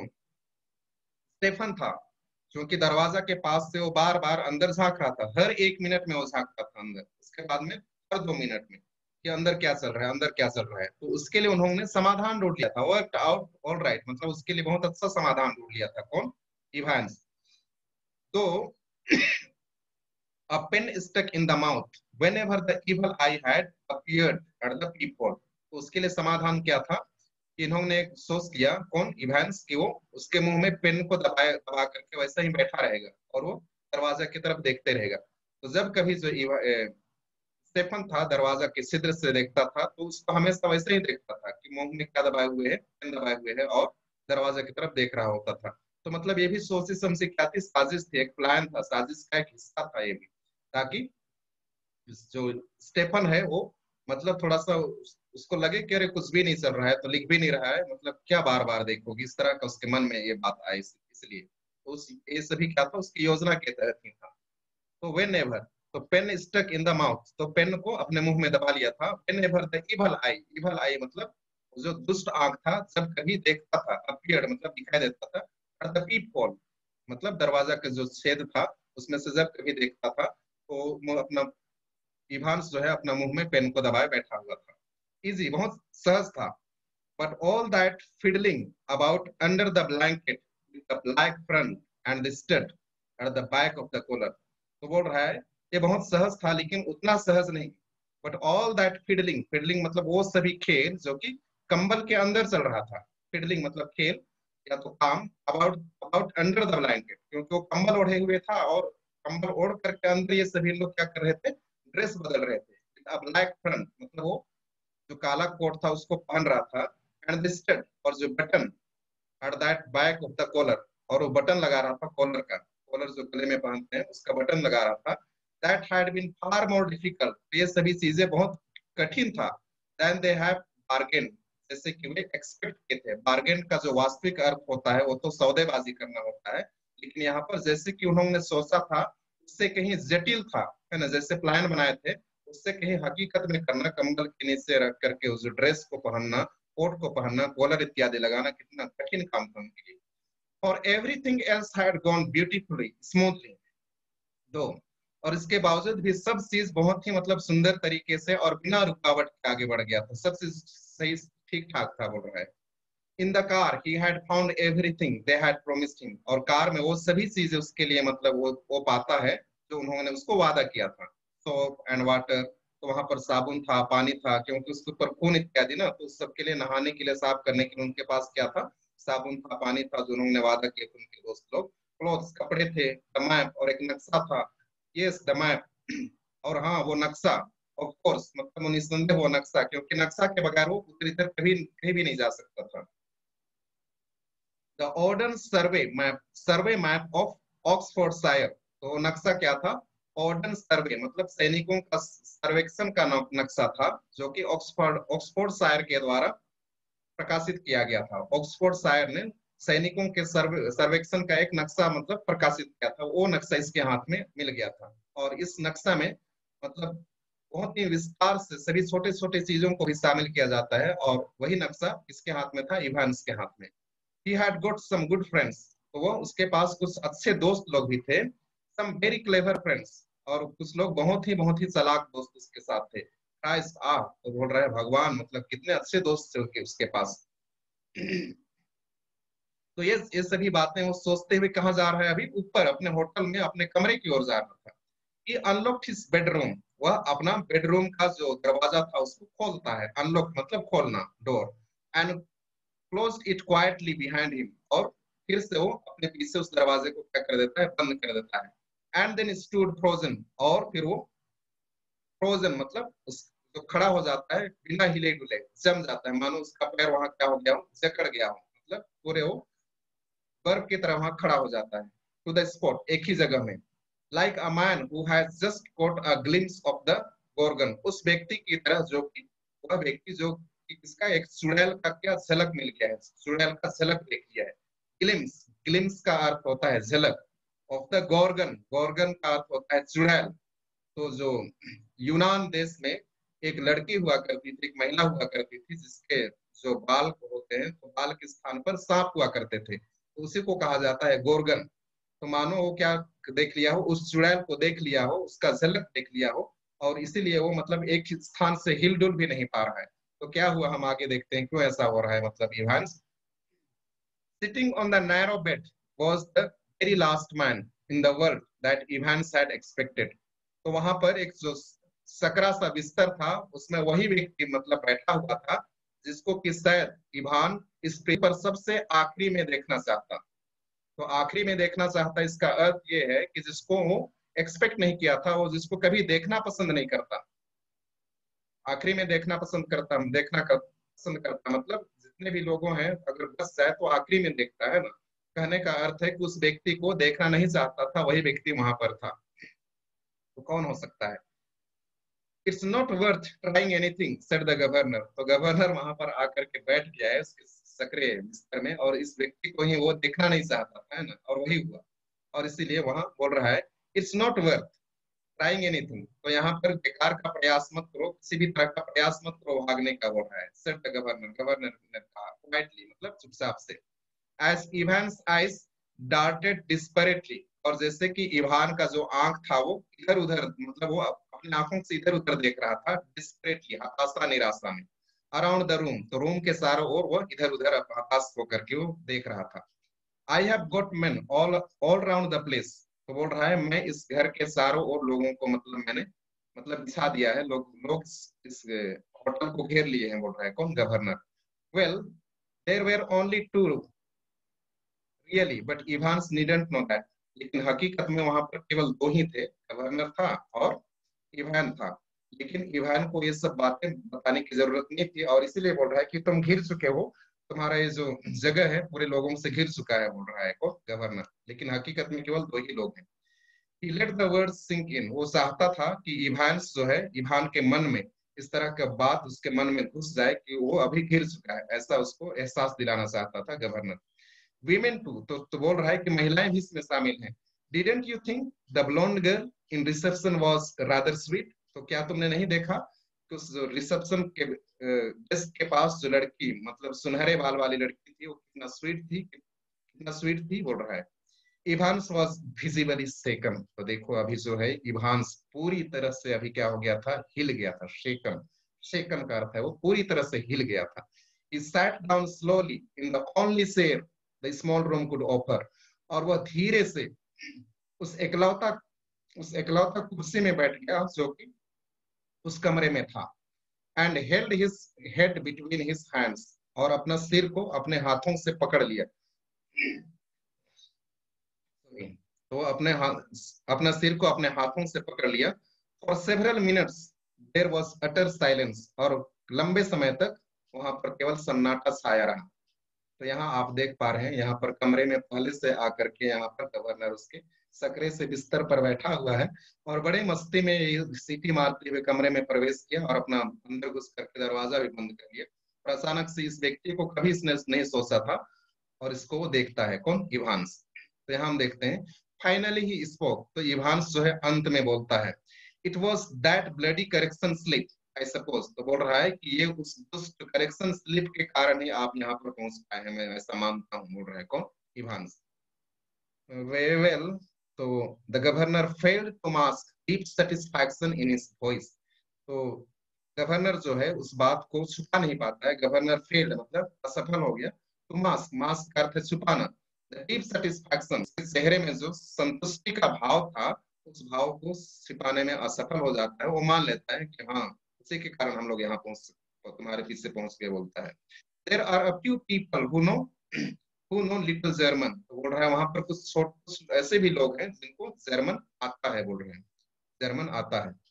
स्टेफन था, क्योंकि दरवाजा के पास से वो बार बार अंदर झांक रहा था, हर एक मिनट में वो झांकता था अंदर, उसके बाद में हर 2 मिनट में कि अंदर क्या चल रहा है, अंदर क्या चल रहा है। तो उसके लिए उन्होंने समाधान ढूंढ लिया था, वर्क आउट ऑल राइट, मतलब उसके लिए बहुत अच्छा समाधान ढूंढ लिया था। कौन, इवांस। तो a pen stuck in the mouth whenever the evil eye had appeared at the peephole, तो उसके लिए समाधान क्या था, इन्होंने सोच किया, कौन, इवांस, कि वो उसके मुंह में पेन को दबाए दबा करके वैसा ही बैठा रहेगा और वो दरवाजा की तरफ देखते रहेगा। तो जब कभी जो स्टेफन था दरवाजा के छिद्र से देखता था, तो उसको हमेशा वैसे ही देखता था कि मुंह में क्या दबाए हुए है, पेन दबाए हुए है, और दरवाजा की तरफ देख रहा होता था। तो मतलब ये भी सोची समझी क्या थी, साजिश थी, एक प्लान था, साजिश का एक हिस्सा था ये भी। ताकि जो स्टेफन है वो मतलब थोड़ा सा उसको लगे कि अरे कुछ भी नहीं चल रहा है तो लिख भी नहीं रहा है, मतलब क्या बार बार देखोगी, इस तरह का उसके मन में ये बात आई, इसलिए तो उस ये सभी क्या था उसकी योजना के तहत ही था। तो वेन एवर, तो pen stuck in the mouth, तो पेन को अपने मुंह में दबा लिया था। Whenever the evil eye मतलब जो दुष्ट आंख था, जब कभी देखता था, अपीयर्ड मतलब दिखाई देता था, और द पीप होल मतलब दरवाजा का जो छेद था उसमें से जब कभी देखता था तो वो अपना इवांस जो है अपना मुंह में पेन को दबाए बैठा हुआ था। इजी बहुत सहज था। But all that fiddling about under the blanket with the black front and the stud at the back of the collar, तो बोल रहा है ये बहुत सहज था लेकिन उतना सहज नहीं। But all that fiddling, fiddling मतलब वो सभी खेल जो कि कंबल के अंदर चल रहा था। फिडलिंग मतलब खेल या तो काम, about about under the blanket, क्योंकि वो कंबल ओढ़े हुए था और कंबल ओढ़ करके अंदर ये सभी लोग क्या कर रहे थे, ड्रेस बदल रहे थे। ब्लैक फ्रंट मतलब वो जो काला कोट था उसको पहन रहा था, एंड स्टड और जो button at that back of the collar, और वो बटन लगा रहा था कॉलर का, कॉलर जो गले में पहनते हैं उसका बटन लगा रहा था। That had been far more difficult, ये सभी चीजें बहुत कठिन था। देन दे हैव बार्गेन, जैसे कि वे एक्सपेक्ट किए थे। बार्गेन का जो वास्तविक अर्थ होता है वो तो सौदेबाजी करना होता है, लेकिन यहाँ पर जैसे कि उन्होंने सोचा था उससे कहीं जटिल था, है ना, जैसे प्लान बनाए थे उससे कहीं हकीकत में करना, कंबल के नीचे रख करके उस ड्रेस को पहनना, कोट को पहनना, कॉलर इत्यादि लगाना कितना कठिन काम था उनके लिए। और everything else had gone beautifully smoothly though, और इसके बावजूद भी सब चीज बहुत ही मतलब सुंदर तरीके से और बिना रुकावट के आगे बढ़ गया था, सब चीज सही ठीक ठाक था, बोल रहा है। In the car he had found everything they had promised him, और कार में वो सभी चीजें उसके लिए मतलब वो पाता है जो उन्होंने उसको वादा किया था। सोप एंड वाटर, तो वहां पर साबुन था, पानी था, क्योंकि उसके ऊपर खून इत्यादि ना, तो सबके लिए नहाने के लिए, साफ करने के लिए उनके पास क्या था, साबुन था, पानी था, जो उन्होंने वादा किए थे उनके दोस्त लोग। क्लोथ्स कपड़े थे, द मैप और एक नक्शा था। यस द मैप और हाँ वो नक्शा, ऑफ कोर्स मतलब वो निस्संदेह वो नक्शा, क्योंकि नक्शा के बगैर वो उधर इधर कभी कहीं भी नहीं जा सकता था। The Ordnance Survey map of Oxfordshire, तो नक्शा क्या था, ऑर्डन सर्वे मतलब सैनिकों का सर्वेक्षण का नक्शा था, जो कि ऑक्सफोर्डशायर के द्वारा प्रकाशित किया गया था। ऑक्सफोर्डशायर ने सैनिकों के सर्वेक्षण का एक नक्शा मतलब प्रकाशित किया था, वो नक्शा इसके हाथ में मिल गया था। और इस नक्शा में मतलब बहुत ही विस्तार से सभी छोटे छोटे चीजों को भी शामिल किया जाता है, और वही नक्शा इसके हाथ में था, इवांस के हाथ में। he had got some good friends, तो वो उसके पास कुछ अच्छे दोस्त लोग भी थे। some very clever friends, और कुछ लोग बहुत ही चालाक दोस्त उसके साथ थे। Christ, तो बोल रहा है भगवान, मतलब कितने अच्छे दोस्त थे उसके पास। तो ये सभी बातें वो सोचते हुए कहाँ जा रहा है, अभी ऊपर अपने होटल में अपने कमरे की ओर जा रहा था। कि अनलॉक हिज बेडरूम, वह अपना बेडरूम का जो दरवाजा था उसको खोलता है, अनलॉक मतलब खोलना, door, and close it quietly behind him, और फिर से वो अपने पीछे उस दरवाजे को क्या कर देता है, बंद कर देता है। एंड देन स्टूड फ्रोजन, और फिर वो फ्रोजन मतलब उस तो खड़ा हो जाता है बिना हिले डुले, जम जाता है, मानो उसका पैर वहां क्या हो गया हो, जकड़ गया हो, मतलब पूरे वो बर्फ की तरह वहां खड़ा हो जाता है। टू द स्पॉट, एक ही जगह में। Like a man who has just caught a glimpse of the Gorgon, उस व्यक्ति की तरह जो कि वह व्यक्ति जो कि इसका एक चुड़ैल का क्या झलक मिल गया है, चुड़ैल का झलक देख लिया है। ग्लिम्स, ग्लिम्स का अर्थ होता है झलक, ऑफ द गोर्गन, गोर्गन का अर्थ होता है चुड़ैल। तो जो यूनान देश में एक लड़की हुआ करती थी, एक महिला हुआ करती थी, जिसके जो बाल होते हैं तो बाल के स्थान पर सांप हुआ करते थे, तो उसी को कहा जाता है गोर्गन। तो मानो वो क्या देख लिया हो, उस चुड़ैल को देख लिया हो, उसका झलक देख लिया हो, और इसीलिए वो मतलब एक ही स्थान से हिलडुल भी नहीं पा रहा है। तो क्या हुआ, हम आगे देखते हैं क्यों ऐसा हो रहा है। मतलब Evans sitting on the narrow bed was the very last man in the world that Evans had expected. तो वहां पर एक जो सकरा सा बिस्तर था उसमें वही व्यक्ति मतलब बैठा हुआ था जिसको कि शायद इवान इस पृथ्वी पर सबसे आखिरी में देखना चाहता। तो आखिरी में देखना चाहता इसका अर्थ ये है कि जिसको वो एक्सपेक्ट नहीं किया था, वो जिसको कभी देखना पसंद नहीं करता, आखिरी में देखना पसंद करता, पसंद करता मतलब जितने भी लोगों हैं अगर बस जाए तो आखिरी में देखता है ना। कहने का अर्थ है कि उस व्यक्ति को देखना नहीं चाहता था, वही व्यक्ति वहां पर था। तो कौन हो सकता है? It's not worth trying anything said the governor. तो गवर्नर वहां पर आकर के बैठ गया है उसके सकरे बिस्तर में, और इस व्यक्ति को ही वो देखना नहीं चाहता था, है ना, और वही हुआ। और इसीलिए वहां बोल रहा है it's not worth trying anything. तो यहाँ पर बेकार का प्रयास मत करो, किसी भी तरह का प्रयास मत करो भागने का, बोल रहा है सेड द गवर्नर। गवर्नर ने कहा क्वाइटली, मतलब चुपचाप से। As Evans eyes darted desperately, और जैसे कि इवान का जो आंख था वो इधर उधर, मतलब वो अपनी आंखों से इधर उधर देख रहा था, डिस्परेटली, हताशा निराशा में। अराउंड द रूम, तो रूम के चारों ओर वो इधर उधर हताश होकर के वो देख रहा था। I have got man all all round the place. तो बोल रहा है मैं इस घर के चारों ओर लोगों को, मतलब मैंने, मतलब बिछा दिया है, लोग लोग इस होटल को घेर लिए हैं, बोल रहा है कौन? Governor. Well there were only two really but Evans needn't know that. लेकिन हकीकत में वहां पर केवल दो ही थे, गवर्नर था और इवान था। लेकिन इवान को ये सब बातें बताने की जरूरत नहीं थी, और इसीलिए बोल रहा है कि तुम घिर चुके हो, तुम्हारा ये जो जगह है पूरे लोगों से घिर चुका है, बोल रहा है को गवर्नर। लेकिन हकीकत में केवल दो ही लोग हैं। He let the words sink in। वो चाहता था कि इवांस जो है, इवान के मन में इस तरह का बात उसके मन में घुस जाए कि वो अभी घिर चुका है, ऐसा उसको एहसास दिलाना चाहता था गवर्नर। वीमेन टू, तो बोल रहा है कि महिलाएं भी इसमें शामिल हैं। Didn't you think the blonde girl in reception was rather sweet. तो क्या तुमने नहीं देखा कि उस रिसेप्शन के डेस्क के पास जो लड़की, मतलब सुनहरे बाल वाली लड़की थी, वो कितना स्वीट थी, कितना स्वीट थी, बोल रहा है। Evans was visibly shaken. तो देखो अभी जो है इवांस पूरी तरह से अभी क्या हो गया था? हिल गया था। शेकन, शेकन का अर्थ है वो पूरी तरह से हिल गया था। He sat down slowly in the only chair the small room could offer। और वह धीरे से उस एकलौता उस एकलौता कुर्सी में बैठ गया जो कि उस कमरे में था। And held his head between his hands, और अपना सिर को अपने हाथों से पकड़ लिया। तो अपना सिर को अपने हाथों से पकड़ लिया। For several minutes there was utter silence. और लंबे समय तक वहां पर केवल सन्नाटा छाया रहा। तो यहाँ आप देख पा रहे हैं, यहाँ पर कमरे में पहले से आकर के यहाँ पर गवर्नर उसके सकरे से बिस्तर पर बैठा हुआ है, और बड़े मस्ती में सीटी मारते हुए कमरे में प्रवेश किया और अपना अंदर घुस करके दरवाजा भी बंद कर लिया। और अचानक से इस व्यक्ति को कभी इसने नहीं सोचा था, और इसको वो देखता है कौन? इवांस। तो यहाँ हम देखते हैं फाइनली ही स्पोक। तो इवांस जो है अंत में बोलता है it was that bloody correction slip I suppose. तो बोल रहा है कि ये उस दुष्ट करेक्शन स्लिप के कारण ही आप यहाँ पर पहुंच पाए हैं, मैं ऐसा मानता हूँ, बोल रहा है कौन? इवांस। Very well. तो the governor failed to mask deep satisfaction in his voice. तो गवर्नर जो है उस बात को छुपा नहीं पाता है। गवर्नर फेल्ड मतलब असफल हो गया। तो मास्क, मास्क का अर्थ है छुपाना। डीप सेटिस्फैक्शन, चेहरे में जो संतुष्टि का भाव था, उस भाव को छिपाने में असफल हो जाता है। वो मान लेता है कि हाँ, उसी के कारण हम लोग यहाँ पहुंच, तुम्हारे पीछे पहुंच गए, बोलता है। There are a few people who know little German. तो बोल रहा है वहां पर कुछ ऐसे भी लोग हैं जिनको जर्मन आता है, बोल रहे हैं जर्मन आता है।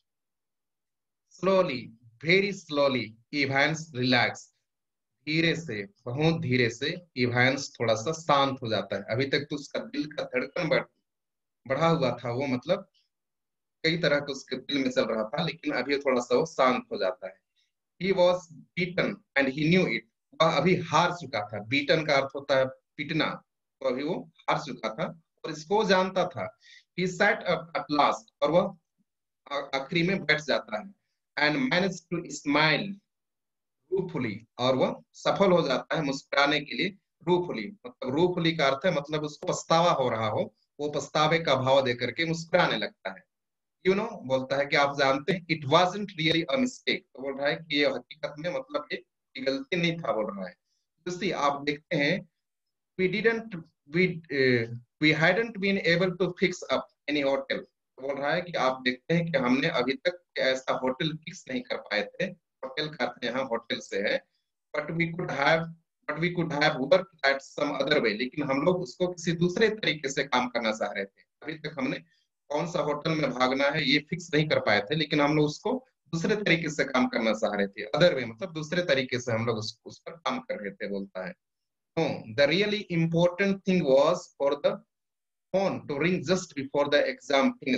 Slowly, very slowly Evans relax. धीरे से, बहुत धीरे से इवांस थोड़ा सा शांत हो जाता है। अभी तक तो उसका दिल का धड़कन बढ़ा हुआ था, वो मतलब कई तरह का उसके दिल में चल रहा था, लेकिन अभी थोड़ा सा वो शांत हो जाता है। He was beaten and he knew it. वह अभी हार चुका था। बीटन का अर्थ होता है पीटना। तो अभी वो हार चुका था और इसको वो जानता था। He sat up at last, और वह आखिरी में बैठ जाता है। And manage to smile ruefully, और वह सफल हो जाता है मुस्कुराने के लिए। रूफुली, मतलब रूफुली का अर्थ है मतलब उसको पछतावा हो रहा हो, वो पछतावे का भाव देकर के मुस्कुराने लगता है। बोलता है कि आप जानते हैं it wasn't really a mistake. तो बोल रहा है कि ये हकीकत में मतलब ये गलती नहीं था, बोल रहा है। दूसरी आप देखते हैं we didn't we we hadn't been able to fix up any hotel। तो बोल रहा है कि आप देखते हैं कि हमने अभी तक ऐसा होटल फिक्स नहीं कर पाए थे। होटल का अर्थ यहाँ होटल से है। But we could have but we could have work at some other way. लेकिन हम लोग उसको किसी दूसरे तरीके से काम करना चाह रहे थे। अभी तक हमने कौन सा होटल में भागना है ये फिक्स नहीं कर पाए थे, लेकिन हम लोग उसको दूसरे तरीके से काम करना चाह रहे थे। अदर वे मतलब दूसरे तरीके से हम लोग उस पर काम कर रहे थे, बोलता है। No, the really important thing was for the phone to ring just before the exam finished।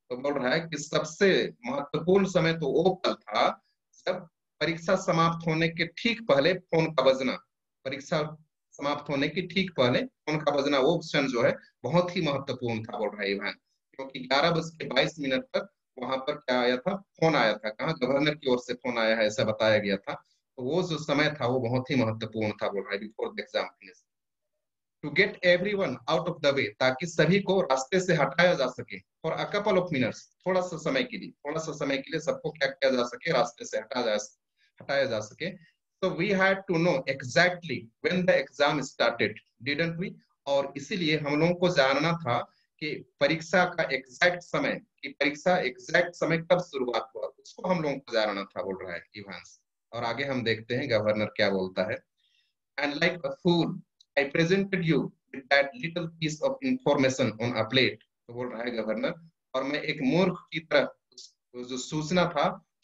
तो बोल रहा है कि सबसे महत्वपूर्ण समय तो वो पल था जब परीक्षा समाप्त होने के ठीक पहले फोन का बजना, परीक्षा समाप्त होने के ठीक पहले फोन का बजना, वो क्षण जो है बहुत ही महत्वपूर्ण था, बोल रहा है इवान। क्योंकि 11:22 तक वहां पर क्या आया था, फोन आया था, कहाँ, गवर्नर की ओर से फोन आया है ऐसा बताया गया था। तो वो जो समय था वो बहुत ही महत्वपूर्ण था, बोल रहा है, before the exam finish, to get everyone out of the way, ताकि सभी को रास्ते से हटाया जा सके, for a couple of minutes, थोड़ा सा समय के लिए, थोड़ा सा समय के लिए सबको क्या किया जा सके, रास्ते से हटाया जा सके। तो we had to know exactly when the exam started, didn't we, और इसीलिए हम लोगों को जानना था कि परीक्षा का एग्जैक्ट समय, कि परीक्षा एग्जैक्ट समय कब शुरुआत हुआ, उसको हम लोगों को जानना था, बोल रहा है इवांस। और आगे हम देखते हैं गवर्नर क्या बोलता है। And like a fool, I presented you with that little piece of information on a plate. तो बोल रहा है गवर्नर, और मैं एक मूर्ख की तरह जो सूचना था,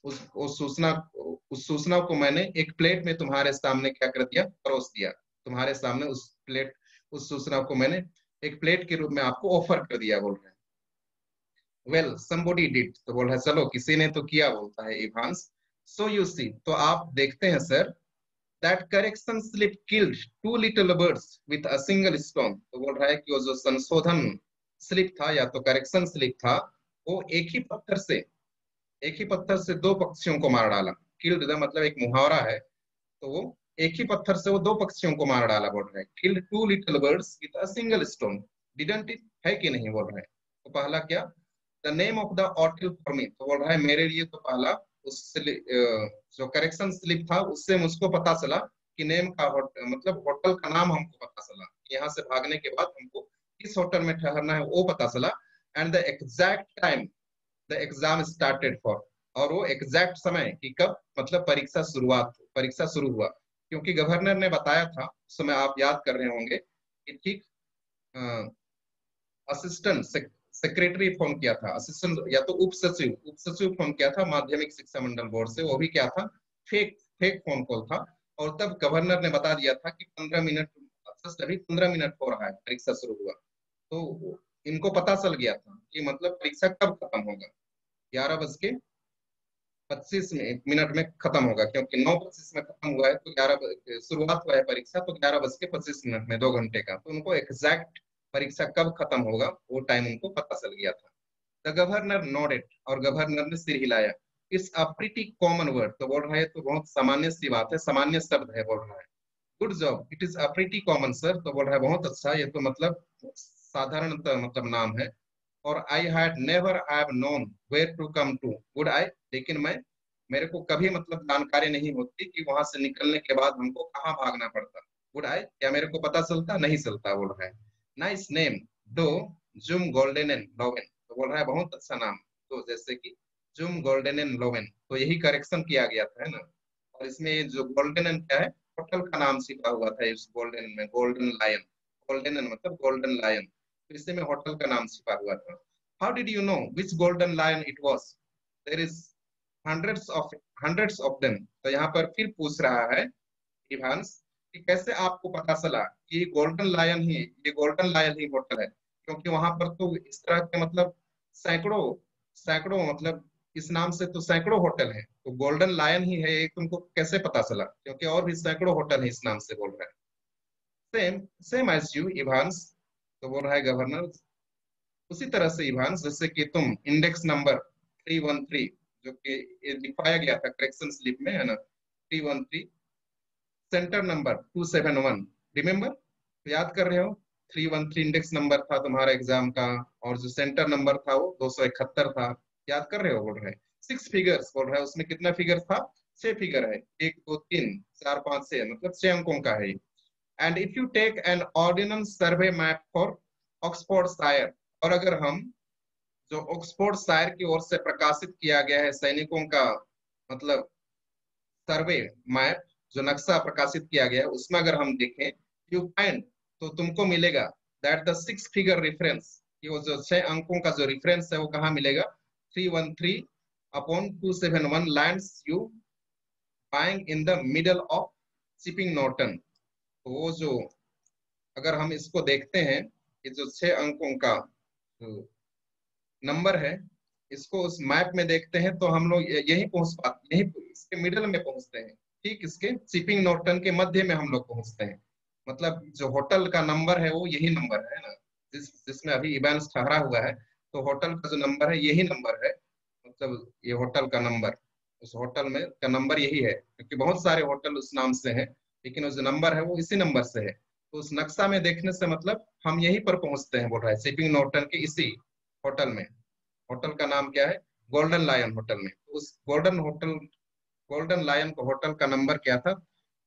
उस सूचना को मैंने एक प्लेट में तुम्हारे सामने क्या कर दिया, परोस दिया। तुम्हारे सामने उस सूचना को मैंने एक प्लेट के रूप में आपको ऑफर कर दिया, बोल रहे हैं। वेल समबडी डिड, तो बोल रहा है चलो किसी ने तो किया, बोलता है इवांस। सो यू सी, तो आप देखते हैं sir, that correction slip killed two little birds with a single stone। तो बोल रहा है कि वो जो संशोधन स्लिप था या तो करेक्शन स्लिप था, वो एक ही पत्थर से दो पक्षियों को मार डाला। किल्ड द मतलब एक मुहावरा है, तो वो एक ही पत्थर से वो दो पक्षियों को मार डाला, बोल रहा है। Killed two little birds with a single stone, didn't it, है कि नहीं, बोल रहा है। तो पहला क्या, the name of the hotel for me, तो बोल रहा है मेरे लिए तो पहला उस जो करेक्शन स्लिप था उससे मुझको पता चला कि नेम का मतलब होटल का नाम हमको पता चला, यहाँ से भागने के बाद हमको किस होटल में ठहरना है वो पता चला। And the exact time the exam started for, और वो एग्जैक्ट समय कि कब, मतलब परीक्षा शुरू हुआ। क्योंकि गवर्नर ने बताया था उस समय, आप याद कर रहे होंगे कि ठीक असिस्टेंट सेक्रेटरी फोन किया था, असिस्टेंट या तो उप सचिव फोन किया था माध्यमिक शिक्षा मंडल बोर्ड से, वो भी क्या था, फेक फेक फोन कॉल था। और तब गवर्नर ने बता दिया था कि 15 मिनट, अभी 15 मिनट हो रहा है, परीक्षा शुरू हुआ। तो इनको पता चल गया था कि मतलब परीक्षा कब खत्म होगा, 11:25 में खत्म होगा, क्योंकि 9:25 में खत्म हुआ है, तो 11 शुरुआत हुआ है परीक्षा, तो 11:25 में 2 घंटे का, तो उनको एग्जैक्ट परीक्षा कब खत्म होगा वो टाइम उनको पता चल गया था। द गवर्नर नोडेड, और गवर्नर ने सिर हिलाया। It's a pretty common word, तो बोल रहा है तो बहुत सामान्य सी बात है, सामान्य शब्द है, बोल रहा है। Good job, it is a pretty common sir, तो बोल रहा है बहुत अच्छा, ये तो मतलब साधारणतः मतलब नाम है। और I had never have known where to come to, good I, लेकिन मेरे को कभी मतलब जानकारी नहीं होती कि वहां से निकलने के बाद हमको कहाँ भागना पड़ता। गुड आई, क्या मेरे को पता चलता, नहीं चलता, बोल रहा है। नाइस नेम, दो जुम गोल्डन एंड लोवेन, तो बोल रहा है बहुत अच्छा नाम, तो जैसे कि जुम गोल्डन एंड लोवेन, तो यही करेक्शन किया गया था, है ना। और इसमें ये जो गोल्डन एंड क्या है, होटल का नाम छिपा हुआ था इस गोल्डन में, गोल्डन लायन, गोल्डन एंड मतलब गोल्डन लायन, तो इससे में होटल का नाम छिपा हुआ था। How did you know which Golden Lion it was, there is hundreds of of them, तो यहाँ पर फिर पूछ रहा है इवांस कि कैसे आपको पता चला कि ये गोल्डन लायन ही होटल है, क्योंकि वहां पर तो इस तरह के मतलब सैकड़ों सैकड़ों मतलब इस नाम से तो सैकड़ों होटल है, तो गोल्डन लायन ही है ये तुमको कैसे पता चला, क्योंकि और भी सैकड़ों होटल है इस नाम से, बोल रहा है। Same same as you Evans, तो बोल रहा है गवर्नर उसी तरह से इवांस जैसे कि तुम इंडेक्स नंबर 313, जो कि ये दिखाया गया था करेक्शन स्लिप में, है ना, 313, सेंटर नंबर 271, रिमेम्बर, याद कर रहे हो, 313 इंडेक्स नंबर था तुम्हारा एग्जाम का, और जो सेंटर नंबर था वो 271 था, याद कर रहे हो, बोल रहे हैं। 6 फिगर्स, बोल रहा है उसमें कितना फिगर था, 6 फिगर है, 1 2 3 4 5 6, मतलब 6 अंकों का है। And if you take an Ordnance Survey map for Oxfordshire, और अगर हम जो ऑक्सफोर्ड शायर की ओर से प्रकाशित किया गया है सैनिकों का मतलब सर्वे मैप, जो नक्शा प्रकाशित किया गया है उसमें अगर हम देखें, यू फाइंड, तो तुमको मिलेगा दैट द 6 फिगर रेफरेंस, कि वो जो 6 अंकों का जो रेफरेंस है वो कहाँ मिलेगा, 313/271 lands you buying in the middle of Chipping Norton. तो वो जो, अगर हम इसको देखते हैं, ये जो 6 अंकों का नंबर है, इसको उस मैप में देखते हैं तो हम लोग यही पहुंच पाते, यही इसके मिडल में पहुंचते हैं, ठीक इसके शिपिंग नॉर्टन के मध्य में हम लोग पहुंचते हैं। मतलब जो होटल का नंबर है वो यही नंबर है ना, जिसमें अभी इवेंट्स ठहरा हुआ है, तो होटल का जो नंबर है यही नंबर है। मतलब ये होटल का नंबर, उस होटल में का नंबर यही है, क्योंकि बहुत सारे होटल उस नाम से हैं, लेकिन वो जो नंबर है वो इसी नंबर से है। तो उस नक्शा में देखने से मतलब हम यहीं पर पहुंचते हैं, बोल रहा है शिपिंग नॉर्टन के इसी होटल में। होटल का नाम क्या है? गोल्डन लायन होटल में। तो उस गोल्डन लायन को होटल का नंबर क्या था?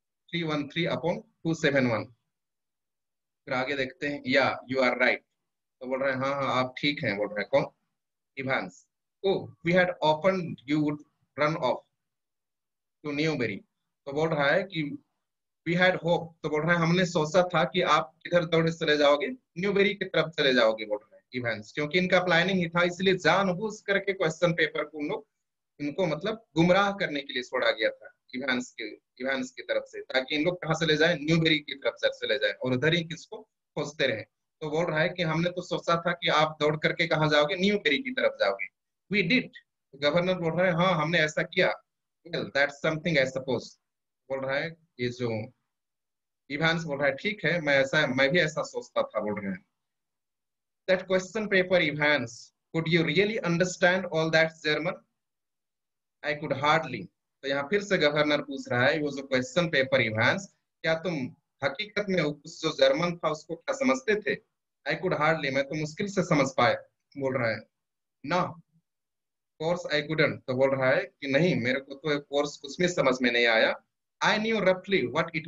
313/271। फिर आगे देखते हैं, या यू आर राइट। तो बोल रहे हैं हाँ हाँ आप ठीक हैं, बोल रहे हैं। कौन? Evans. Oh, we had open you would run off to Newbury. तो बोल रहा है कि वी हैड होप, तो बोल रहा है हमने सोचा था कि आप किधर दौड़ चले जाओगे, न्यूबेरी की तरफ चले जाओगे, बोल रहे हैं इवेंट्स, क्योंकि इनका प्लानिंग ही था, इसलिए जानबूझ करके क्वेश्चन पेपर को उन लोग इनको मतलब गुमराह करने के लिए छोड़ा गया था इवांस की तरफ से, ताकि इन लोग कहाँ चले जाए, न्यूबेरी की तरफ से चले जाए और उधर ही किसको खोजते रहे। तो बोल रहा है कि हमने तो सोचा था कि आप दौड़ करके कहाँ जाओगे, न्यूबेरी की तरफ जाओगे। We did. गवर्नर बोल रहा है हाँ हमने ऐसा किया। Well that's something I suppose. बोल रहा है ये जो इवांस बोल रहा है ठीक है, मैं भी ऐसा सोचता था, बोल रहे हैं। That question paper Evans, could you really understand all that German? I could hardly. तो यहाँ फिर से गवर्नर पूछ रहा है वो जो क्वेश्चन पेपर इवांस, क्या तुम हकीकत में उस जो जर्मन था उसको क्या समझते थे? आई कुड हार्डली, मैं तो मुश्किल से समझ पाया, बोल रहा है। ना, कोर्स आई कुडंट। तो बोल रहा है कि नहीं मेरे को तो कोर्स कुछ भी समझ में नहीं आया। आई न्यू रफली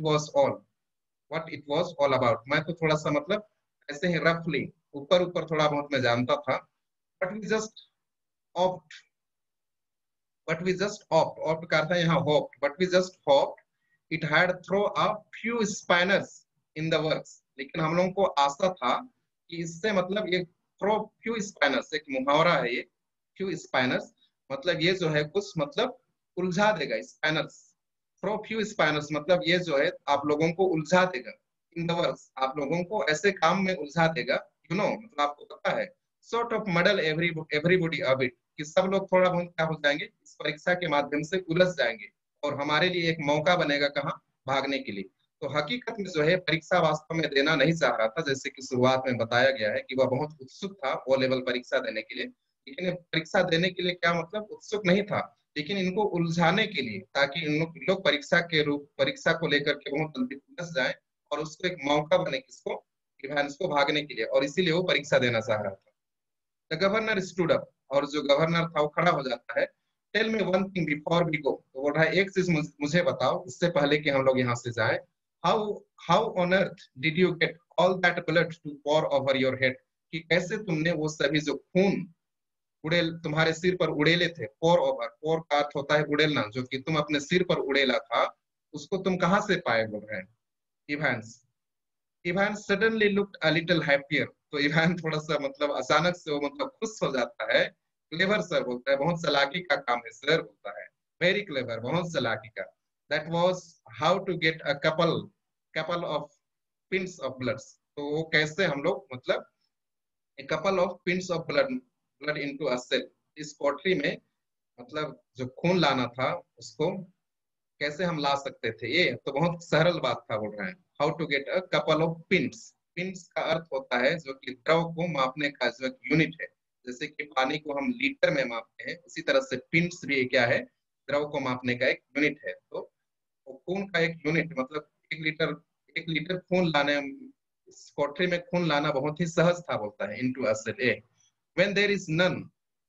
what it was all about. मैं तो थोड़ा सा मतलब ऐसे ही रफली ऊपर ऊपर थोड़ा बहुत मैं जानता था। But we just opt but we just opt का था यहाँ hope, but we just hope it had throw a few spanners in the works. लेकिन हम लोगों को आशा था कि इससे मतलब ये थ्रो फ्यू स्पाइनर्स एक मुहावरा है ये, फ्यू स्पाइनर्स मतलब ये जो है कुछ मतलब उलझा देगा, स्पाइनर्स थ्रो फ्यू स्पाइनर्स मतलब ये जो है आप लोगों को उलझा देगा, इन द वर्क्स आप लोगों को ऐसे काम में उलझा देगा, यू नो मतलब आपको पता है, sort of muddle everybody a bit, कि सब लोग थोड़ा बहुत क्या हो जाएंगे, इस परीक्षा के माध्यम से उलझ जाएंगे और हमारे लिए एक मौका बनेगा कहाँ, भागने के लिए। तो हकीकत में जो है परीक्षा वास्तव में देना नहीं चाह रहा था, जैसे कि शुरुआत में बताया गया है कि वह बहुत उत्सुक था ओ लेवल परीक्षा देने के लिए, लेकिन परीक्षा देने के लिए क्या मतलब उत्सुक नहीं था, लेकिन इनको उलझाने के लिए, ताकि इन लोग परीक्षा को लेकर के बहुत जल्दी उलझ जाए और उसको एक मौका बने किसको, इवांस को भागने के लिए, और इसीलिए वो परीक्षा देना चाह रहा था। द गवर्नर स्टूड अप, और जो गवर्नर था वो खड़ा हो जाता है। Tell me one thing before we go. तो बोल रहा है एक चीज मुझे बताओ इससे पहले कि हम लोग यहाँ से जाएं। How how on earth did you get all that blood to pour over your head? कि कैसे तुमने वो सभी जो खून उड़ेल तुम्हारे सिर पर उड़ेले थे, पोर ओवर, पोर का अर्थ होता है उड़ेलना, जो कि तुम अपने सिर पर उड़ेला था, उसको तुम कहाँ से पाए, बोल रहे हैं Evans. Evan suddenly looked a little happier. तो इवान थोड़ा सा मतलब अचानक से वो मतलब खुश हो जाता है। क्लेवर सर बोलता है, बहुत चालाकी का काम है सर, बोलता है वेरी क्लेवर, बहुत चालाकी का। That was how to get a couple of pints of blood. तो वो कैसे हम लोग मतलब a couple of pints of blood into a cell, इस पोट्री में मतलब जो खून लाना था उसको कैसे हम ला सकते थे, ये तो बहुत सरल बात था, बोल रहे हैं। How to get a couple of pints. Pints का अर्थ होता है जो कि द्रव को मापने का जो एक यूनिट है, जैसे कि पानी को हम लीटर में मापते हैं, उसी तरह से पिंस भी क्या है, द्रव को मापने का एक यूनिट है। तो खून का एक यूनिट मतलब 1 लीटर, 1 लीटर खून लाने, इस कोठरी में खून लाना बहुत ही सहज था, बोलता है into a cell a when there is none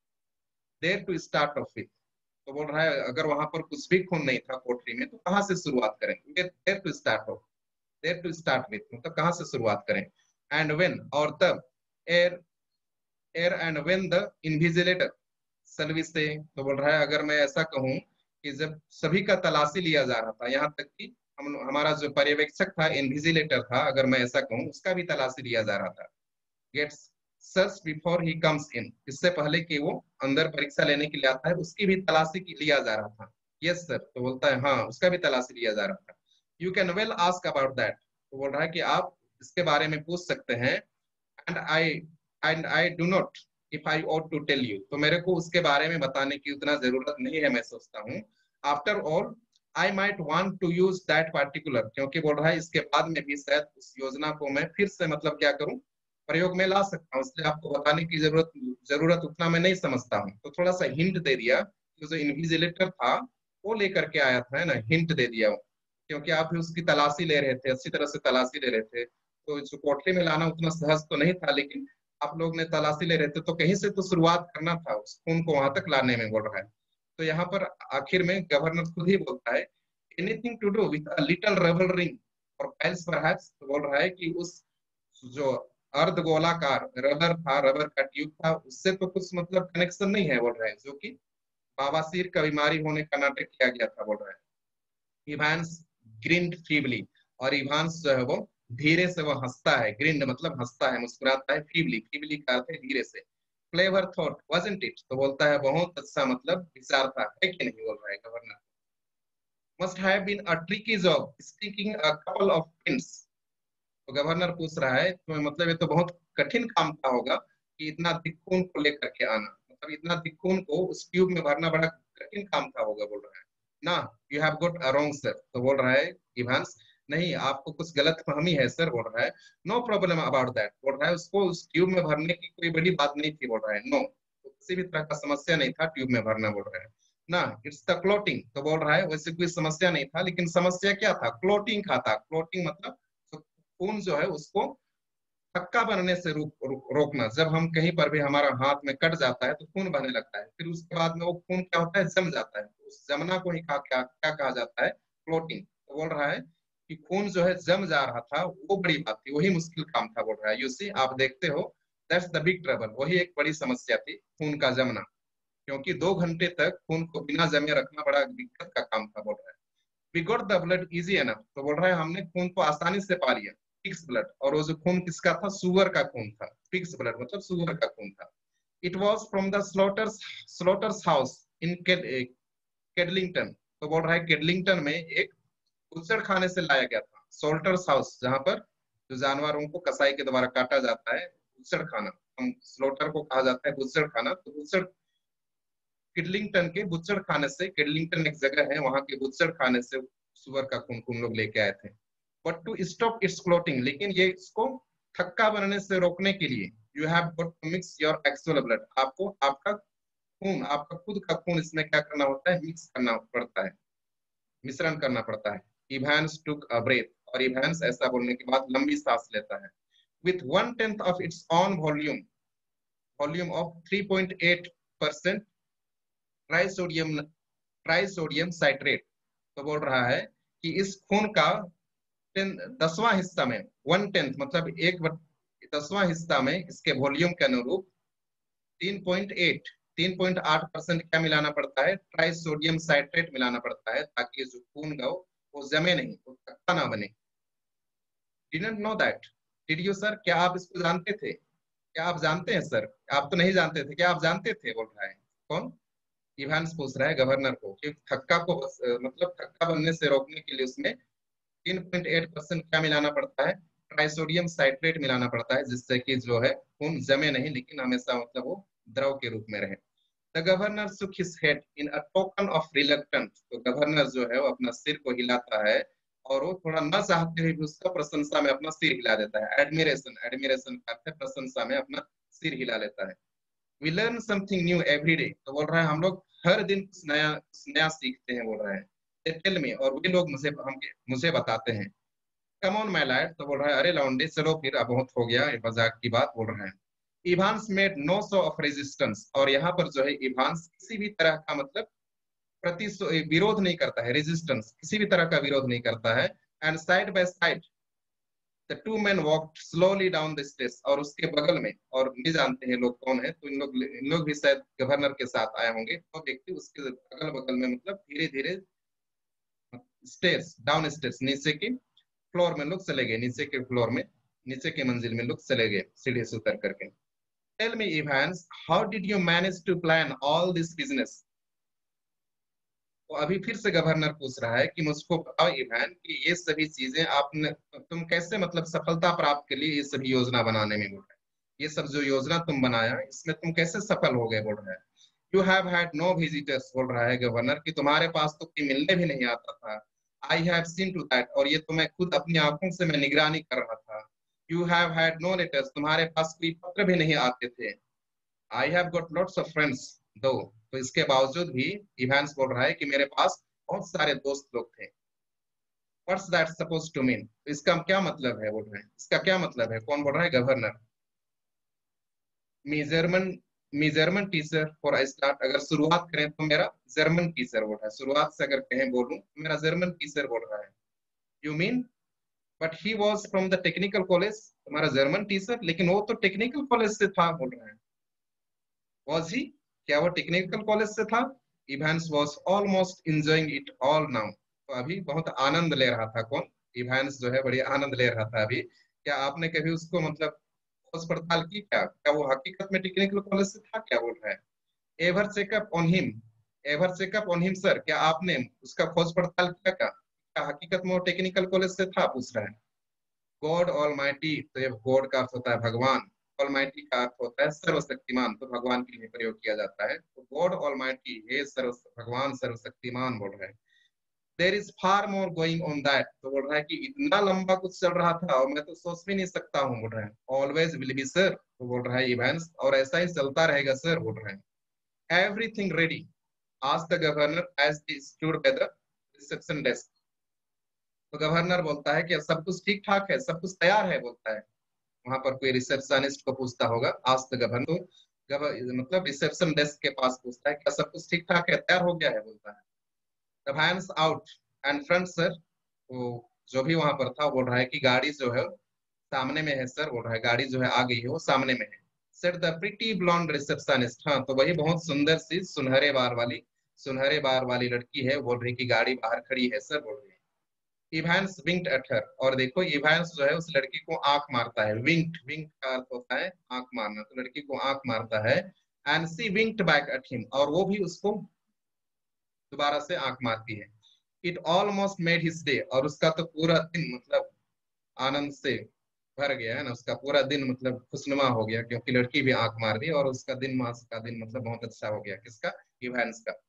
there to start off with. तो बोल रहा है अगर वहां पर कुछ भी खून नहीं था कोठरी में तो कहाँ से शुरुआत करें, there to start off, there to start with मतलब कहाँ से शुरुआत करें। एंड व्हेन और तब, er er and when the invigilator service से। तो बोल रहा है अगर मैं ऐसा कहूँ कि जब सभी का तलाशी लिया जा रहा था, यहाँ तक कि हमारा जो पर्यवेक्षक था, इन्विजिलेटर था, अगर मैं ऐसा कहूँ उसका भी तलाशी लिया जा रहा था। Gets search before he comes in, इससे पहले कि वो अंदर परीक्षा लेने के लिए आता है उसकी भी तलाशी लिया जा रहा था। Yes sir. तो बोलता है हाँ उसका भी तलाशी लिया जा रहा था। You can well ask about that. तो बोल रहा है कि आप इसके बारे में पूछ सकते हैं। And I do not if I ought to tell you, तो मेरे को उसके बारे में बताने की उतना जरूरत नहीं है, मैं सोचता हूँ। After all I might want to use that particular, क्योंकि बोल रहा है इसके बाद में भी शायद उस योजना को मैं फिर से मतलब क्या करूं, प्रयोग में ला सकता हूँ, इसलिए आपको बताने की जरूरत जरूरत उतना मैं नहीं समझता हूँ। तो थोड़ा सा हिंट दे दिया, जो इन्विजिलेटर था वो लेकर के आया था, है ना, हिंट दे दिया, क्योंकि आप भी उसकी तलाशी ले रहे थे, अच्छी तरह से तलाशी ले रहे थे। तो इस कोठरी में लाना उतना सहज तो नहीं था, लेकिन आप लोग ने तलाशी ले रहे थे तो कहीं से तो शुरुआत करना था उस खून को वहां तक लाने में, बोल रहा है। तो यहाँ पर आखिर में गवर्नर खुद ही बोलता है, anything to do with a little rubber ring और पाइल्स परहैप्स, तो बोल रहा है कि उस जो अर्ध गोलाकार रबर था, रबर का ट्यूब था, उससे तो कुछ मतलब कनेक्शन नहीं है, बोल रहा है, जो कि बवासीर का बीमारी होने का नाटक किया गया था, बोल रहा है। इवांस ग्रिंड फीबली, और इवांस जो है वो धीरे से वो हंसता है, ग्रिंड मतलब हंसता है, मुस्कुराता है, फीबली, फीबली का अर्थ है धीरे से। क्लेवर थॉट वाजंट इट, तो बोलता है बहुत अच्छा मतलब विचार था, है कि नहीं, बोल रहा है governor. Must have been a tricky job sticking a couple of pins, तो गवर्नर पूछ रहा है तो मतलब ये तो बहुत कठिन काम था होगा कि इतना अधिक खून को लेकर के आना, मतलब इतना अधिक खून को उस ट्यूब में भरना बड़ा कठिन काम था होगा, बोल रहा है ना। You have got a wrong sir, तो बोल रहा है इवांस, नहीं आपको कुछ गलत फहमी है सर, बोल रहा है। नो प्रॉब्लम अबाउट दैट, बोल रहा है उसको उस ट्यूब में भरने की कोई बड़ी बात नहीं थी, बोल रहा है। नो, तो किसी भी तरह का समस्या नहीं था ट्यूब में भरना, बोल रहा है ना। इट्स द क्लोटिंग, तो बोल रहा है वैसे कोई समस्या नहीं था, लेकिन समस्या क्या था, क्लोटिंग का था। क्लोटिंग मतलब खून जो है उसको थक्का बनने से रोकना। जब हम कहीं पर भी हमारा हाथ में कट जाता है तो खून बहने लगता है, फिर उसके बाद में वो खून क्या होता है, जम जाता है, तो उस जमना को ही क्या कहा जाता है, क्लोटिंग। तो बोल रहा है कि खून जो है जम जा रहा था, वो बड़ी बात थी, वही मुश्किल काम था, बोल रहा है। यू सी, आप देखते हो, दैट्स द बिग ट्रबल, वही एक बड़ी समस्या थी, खून का जमना, क्योंकि 2 घंटे तक खून को बिना जमे रखना बड़ा दिक्कत का काम था, बोल रहा है। We got the blood easy enough, तो बोल रहा है हमने खून को आसानी से पा लिया, पिग्स ब्लड, और वो जो खून किसका था, सुअर का खून था, पिग्स ब्लड मतलब सुअर का खून था। It was from the slaughters house in Kidlington, तो बोल रहा है केडलिंगटन में एक बुच्चड़ खाने से लाया गया था। सोल्टर्स हाउस, जहां पर जो जानवरों को कसाई के द्वारा काटा जाता है, बुच्चड़ खाना, हम स्लोटर को कहा जाता है बुच्चड़ खाना, तो बुच्चड़ किडलिंगटन के बुच्चड़ खाने से, किडलिंगटन एक जगह है, वहां के बुच्चड़ खाने से सुअर का खून खून लोग लेके आए थे। But to stop its clotting, लेकिन ये इसको थक्का बनने से रोकने के लिए, you have got to mix your actual blood, आपको आपका खून, आपका खुद का खून इसमें क्या करना होता है, मिक्स करना पड़ता है, मिश्रण करना पड़ता है। इवांस टुक अ ब्रेथ, और इवांस ऐसा बोलने के बाद लंबी सांस लेता है। With 1/10 of its own volume, volume of 3.8% trisodium, trisodium citrate, तो बोल रहा है कि इस खून का 10वां हिस्सा में, 1/10 मतलब 10वां हिस्सा में इसके वॉल्यूम के अनुरूप 3.8, 3.8% क्या मिलाना पड़ता है, ट्राइसोडियम साइट्रेट मिलाना पड़ता है, ताकि जो खून का वो जमे नहीं, वो खट्टा ना बने। Didn't know that, did you sir, क्या आप इसको जानते थे, क्या आप जानते हैं सर, आप तो नहीं जानते थे, क्या आप जानते थे, बोल रहा है कौन, इवांस पूछ रहा है गवर्नर को कि थक्का को मतलब थक्का बनने से रोकने के लिए उसमें 3.8% क्या मिलाना पड़ता है, ट्राइसोडियम साइट्रेट मिलाना पड़ता है, जिससे कि जो है खून जमे नहीं, लेकिन हमेशा मतलब वो द्रव के रूप में रहे। The governor shook his head in a token of reluctance, तो गवर्नर जो है वो अपना सिर को हिलाता है, और वो थोड़ा न चाहते हुए भी उसका प्रशंसा में अपना सिर हिला देता है। एडमिरेशन, एडमिरेशन का अर्थ है प्रशंसा में अपना सिर हिला लेता है। We learn something new every day, तो बोल रहा है हम लोग हर दिन कुछ नया सीखते हैं, बोल रहा है। दे टेल मी, और वे लोग मुझे बताते हैं। कम ऑन माय लैड, तो बोल रहा है अरे लौंडे चलो फिर, अब बहुत हो गया, ये मजाक की बात, बोल रहा है। Evans made no show of resistance, और यहाँ पर जो है इवांस किसी भी तरह का मतलब विरोध नहीं करता है, रेजिस्टेंस किसी भी तरह का विरोध नहीं करता है। And side by side the two men walked slowly down the stage, और उसके बगल में, और नहीं जानते हैं लोग कौन है, तो इन लोग भी शायद गवर्नर के साथ आए होंगे, तो व्यक्ति उसके अगल बगल में मतलब धीरे धीरे स्टेज, डाउन स्टेज, नीचे की फ्लोर में लोग चले गए, नीचे के फ्लोर में, नीचे के मंजिल में लोग चले गए सीढ़ी से उतर करके। Tell me Evans, how did you manage to plan all this business, तो अभी फिर से गवर्नर पूछ रहा है कि मुझको बताओ इवान कि ये सभी चीजें आपने, तुम कैसे मतलब सफलता प्राप्त के लिए ये सभी योजना बनाने में, बोल रहा है। ये सब जो योजना तुम बनाया इसमें तुम कैसे सफल हो गए, बोल रहा है। You have had no visitors, बोल रहा है गवर्नर, कि तुम्हारे पास तो कोई मिलने भी नहीं आता था। I have seen to that, और ये तो मैं खुद अपनी आंखों से मैं निगरानी कर रहा था। You have had no letters, तुम्हारे पास कोई पत्र भी नहीं आते थे। I have got lots of friends though, तो इसके बावजूद भी इवांस बोल रहा है कि मेरे पास बहुत सारे दोस्त लोग थे। What's that suppose to mean, इसका क्या मतलब है, बोल रहे हैं इसका क्या मतलब है, कौन बोल रहा है, governor. Me German, me German teacher for I start, अगर शुरुआत करें तो मेरा जर्मन टीचर बोल रहा है, शुरुआत से अगर कहें बोलूं तो मेरा जर्मन टीचर बोल रहा है। You mean but he was from the technical college, तुम्हारा जर्मन टीचर, लेकिन वो तो टेक्निकल कॉलेज से था, बोल रहे हैं। वॉज ही, क्या वो टेक्निकल कॉलेज से था। Evans was almost enjoying it all now, तो अभी बहुत आनंद ले रहा था, कौन, इवांस जो है बड़ी आनंद ले रहा था अभी। क्या आपने कभी उसको मतलब खोज पड़ताल की, क्या क्या वो हकीकत में टेक्निकल कॉलेज से था, क्या बोल रहा है। Ever checkup on him, ever checkup on him sir, क्या आपने उसका खोज पड़ताल किया, क्या हकीकत में वो टेक्निकल कॉलेज से था, पूछ रहा है। गॉड ऑलमाइटी, तो ये गॉड का अर्थ होता है भगवान, ऑलमाइटी का अर्थ होता है सर्वशक्तिमान, तो भगवान के लिए प्रयोग किया जाता है, तो गॉड ऑलमाइटी, हे सर्व भगवान सर्वशक्तिमान, बोल रहे हैं। There is far more going on that, तो बोल रहा है कि इतना लंबा कुछ चल रहा था और मैं तो सोच भी नहीं सकता हूँ, बोल रहा है। ऑलवेज विल बी सर, तो बोल रहा है इवेंट्स, और ऐसा ही चलता रहेगा सर, बोल रहे हैं। एवरीथिंग रेडी, आज the governor as the stood by the reception desk, तो गवर्नर बोलता है कि सब कुछ ठीक ठाक है, सब कुछ तैयार है, बोलता है। वहां पर कोई रिसेप्शनिस्ट को पूछता होगा, आज तक गवर्नर तो मतलब रिसेप्शन डेस्क के पास पूछता है क्या सब कुछ ठीक ठाक है, तैयार हो गया है, बोलता है। The van's out and front sir, वो जो भी वहां पर था बोल रहा है कि गाड़ी जो है सामने में है सर, बोल रहा है गाड़ी जो है आ गई है, वो सामने में है। Sir the pretty blonde receptionist, हाँ तो वही बहुत सुंदर सी सुनहरे बार वाली लड़की है, बोल रही कि गाड़ी बाहर खड़ी है सर, बोल रही है। इवांस विंक्ड एट हर, और देखो इवांस जो है उस लड़की को आंख मारता है। विंक्ड, विंक का अर्थ होता है आंख मारना, तो लड़की को आंख मारता है। And she winked back at him, और वो भी उसको दोबारा से आंख मारती है। It almost made his day, और उसका तो पूरा दिन मतलब आनंद से भर गया है ना, उसका पूरा दिन मतलब खुशनुमा हो गया, क्योंकि लड़की भी आंख मार दी और उसका दिन, मास का दिन मतलब बहुत अच्छा हो गया, किसका, इवांस का।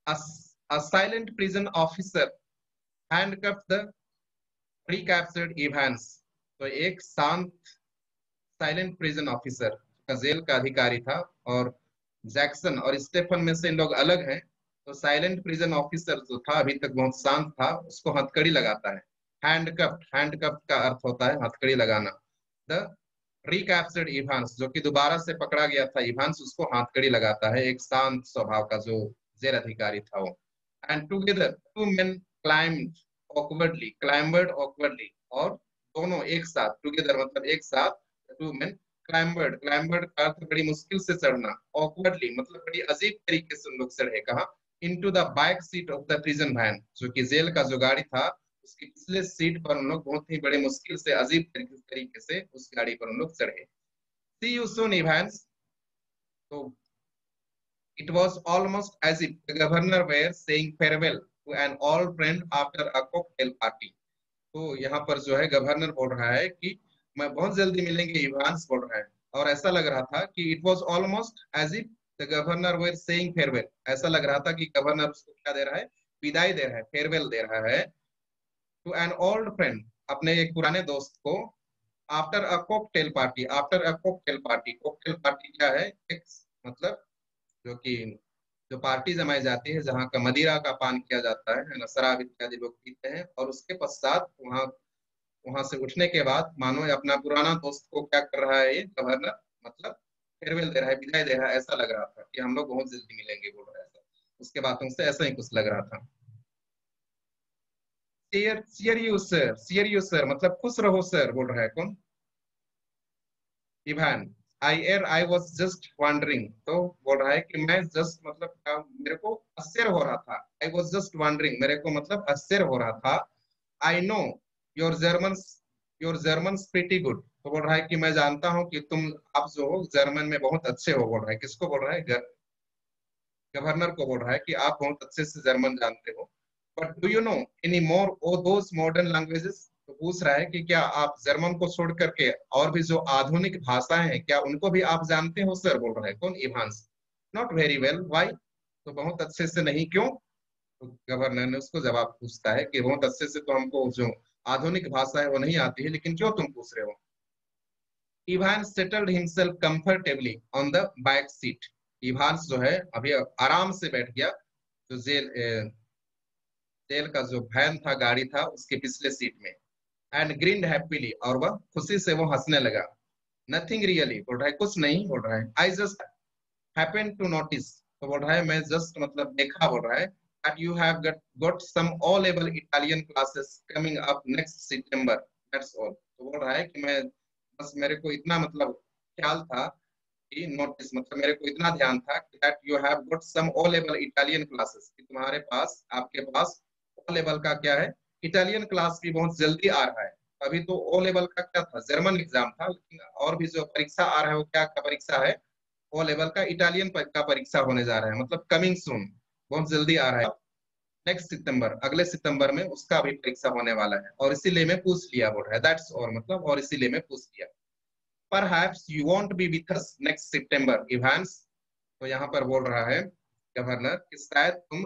A silent prison officer handcuffed the recaptured Evans, तो एक शांत साइलेंट प्रिजन ऑफिसर का जेल का अधिकारी था, और जैक्सन और स्टेफन में से इन लोग अलग हैं, तो साइलेंट प्रिजन ऑफिसर जो था अभी तक बहुत शांत था, उसको हथकड़ी लगाता है। हैंडकफ्ड, हैंडकफ्ड का अर्थ होता है हथकड़ी लगाना। द रिकैप्चर्ड इवांस, जो कि दोबारा से पकड़ा गया था इवांस, उसको हथकड़ी लगाता है, एक शांत स्वभाव का जो जेल अधिकारी था वो। And together two men climbed awkwardly, climbed awkwardly, और दोनों एक साथ, टुगेदर मतलब एक साथ, टू मेन क्लाइम्बर्ड, क्लाइम्बर्ड का अर्थ बड़ी मुश्किल से चढ़ना, ऑकवर्डली मतलब बड़ी अजीब तरीके से लोग चढ़े, कहा, into the back seat of the prison van, जो कि जेल का जो गाड़ी था उसकी पिछले सीट पर उन लोग बहुत ही बड़े मुश्किल से अजीब तरीके से उस गाड़ी पर उन लोग चढ़े। सी यू सून इवांस, तो it was almost as if the governor were saying farewell to an old friend after a cocktail party, तो यहाँ पर जो है गवर्नर बोल रहा है कि मैं बहुत जल्दी मिलेंगे, इवांस बोल रहा है। और ऐसा लग रहा था कि it was almost as if the governor were saying farewell, ऐसा लग रहा था कि गवर्नर उसको क्या दे रहा है, विदाई दे रहा है, फेयरवेल दे रहा है। टू एन ओल्ड फ्रेंड, अपने एक पुराने दोस्त को। After a cocktail party, after a cocktail party, cocktail party क्या है, एक मतलब जो कि जो पार्टी जमाई जाती है जहाँ का मदिरा का पान किया जाता है ना, शराब इत्यादि लोग पीते हैं, और उसके पश्चात वहाँ वहां से उठने के बाद मानो ये अपना पुराना दोस्त को क्या कर रहा है, ये गवर्नर मतलब फेयरवेल दे रहा है, विदाई दे रहा है, ऐसा लग रहा था कि हम लोग बहुत जल्दी मिलेंगे, बोल रहा है ऐसा, उसके बातों से ऐसा ही कुछ लग रहा था। चियर यू सर मतलब खुश रहो सर, बोल रहा है कौन, Evan. I was just wondering, तो बोल रहा है कि मैं जस्ट मतलब मेरे को आश्चर्य हो रहा था, आई वॉज जस्ट वंडरिंग, मेरे को मतलब आश्चर्य हो रहा था। I know your German, your German pretty good, तो बोल रहा है कि मैं जानता हूँ कि तुम, आप जो हो जर्मन में बहुत अच्छे हो, बोल रहा है, किसको बोल रहा है, गवर्नर को बोल रहा है कि आप बहुत अच्छे से जर्मन जानते हो। But do you know any more of those modern languages, तो पूछ रहा है कि क्या आप जर्मन को छोड़ करके और भी जो आधुनिक भाषाएं हैं क्या उनको भी आप जानते हो सर, बोल रहा है कौन, Evans. Not very well, why, तो बहुत अच्छे से नहीं, क्यों। तो गवर्नर ने उसको जवाब पूछता है कि बहुत अच्छे से तो हमको जो आधुनिक भाषा है वो नहीं आती है, लेकिन क्यों तुम पूछ रहे हो। Evan settled himself comfortably on the back seat. Evans जो है अभी आराम से बैठ गया, जो जेल का जो वैन था, गाड़ी था, उसके पिछले सीट में। एंड ग्रीन्ड हैप्पीली, और वह खुशी से वो हंसने लगा। नथिंग रियली, बोल रहा है कुछ नहीं, बोल रहा है I just happen to notice, तो बोल रहा है मैं जस्ट मतलब देखा, बोल रहा है that you have got some O level Italian classes coming up next September, that's all। तो बोल रहा है कि मैं बस, मेरे को इतना मतलब ख्याल था कि नोटिस मतलब मेरे को इतना ध्यान था that you have got some O level Italian classes, कि तुम्हारे पास, आपके पास O level का क्या है, इटालियन क्लास भी बहुत जल्दी आ रहा है। अभी तो O लेवल का क्या था, जर्मन एग्जाम था, लेकिन और भी जो परीक्षा आ रहा है वो क्या का परीक्षा है, O लेवल का इटालियन का परीक्षा होने जा रहा है, मतलब कमिंग सून, बहुत जल्दी आ रहा है। नेक्स्ट सितंबर, अगले सितंबर में उसका भी परीक्षा होने वाला है, और इसीलिए मैं पूछ लिया, बोल रहा है दैट्स, और मतलब और इसीलिए मैं पूछ लिया। Perhaps you won't be with us next September Evans, तो यहाँ पर बोल रहा है गवर्नर कि शायद तुम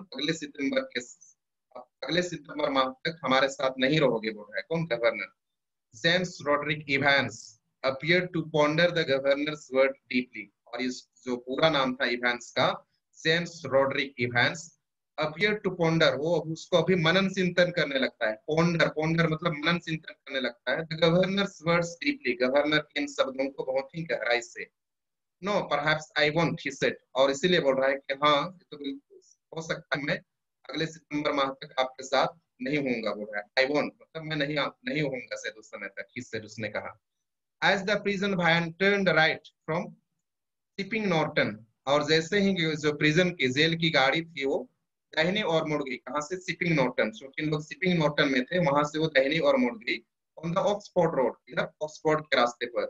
अगले सितंबर माह तक हमारे साथ नहीं रहोगे, बोल रहा है कौन, governor. James Roderick Evans appeared to ponder the governor's word deeply, और इस जो पूरा नाम था इवांस का, James Roderick Evans, appeared to ponder, वो उसको अभी मनन चिंतन करने लगता है, ponder ponder मतलब मनन चिंतन करने लगता है, the governor's words deeply, governor के इन शब्दों को बहुत ही गहराई से। No perhaps I won't, he said, और इसीलिए बोल रहा है कि हाँ तो हो सकता है मैं अगले सितंबर माह तक आपके साथ नहीं होऊंगा, बोल रहा है आई वोंट मतलब मैं नहीं होऊंगा शायद उस समय तक, ही सेड, उसने कहा। As the prison van turned right from Chipping Norton, और जैसे ही जो प्रिजन की जेल की गाड़ी थी वो दाहिनी और मुड़ गई, कहां से, सिपिंग नॉर्टन, क्योंकि लोग सिपिंग नॉर्टन में थे, वहां से वो दाहिनी और मुड़ गई, ऑन द ऑक्सफोर्ड रोड, इधर ऑक्सफोर्ड के रास्ते पर।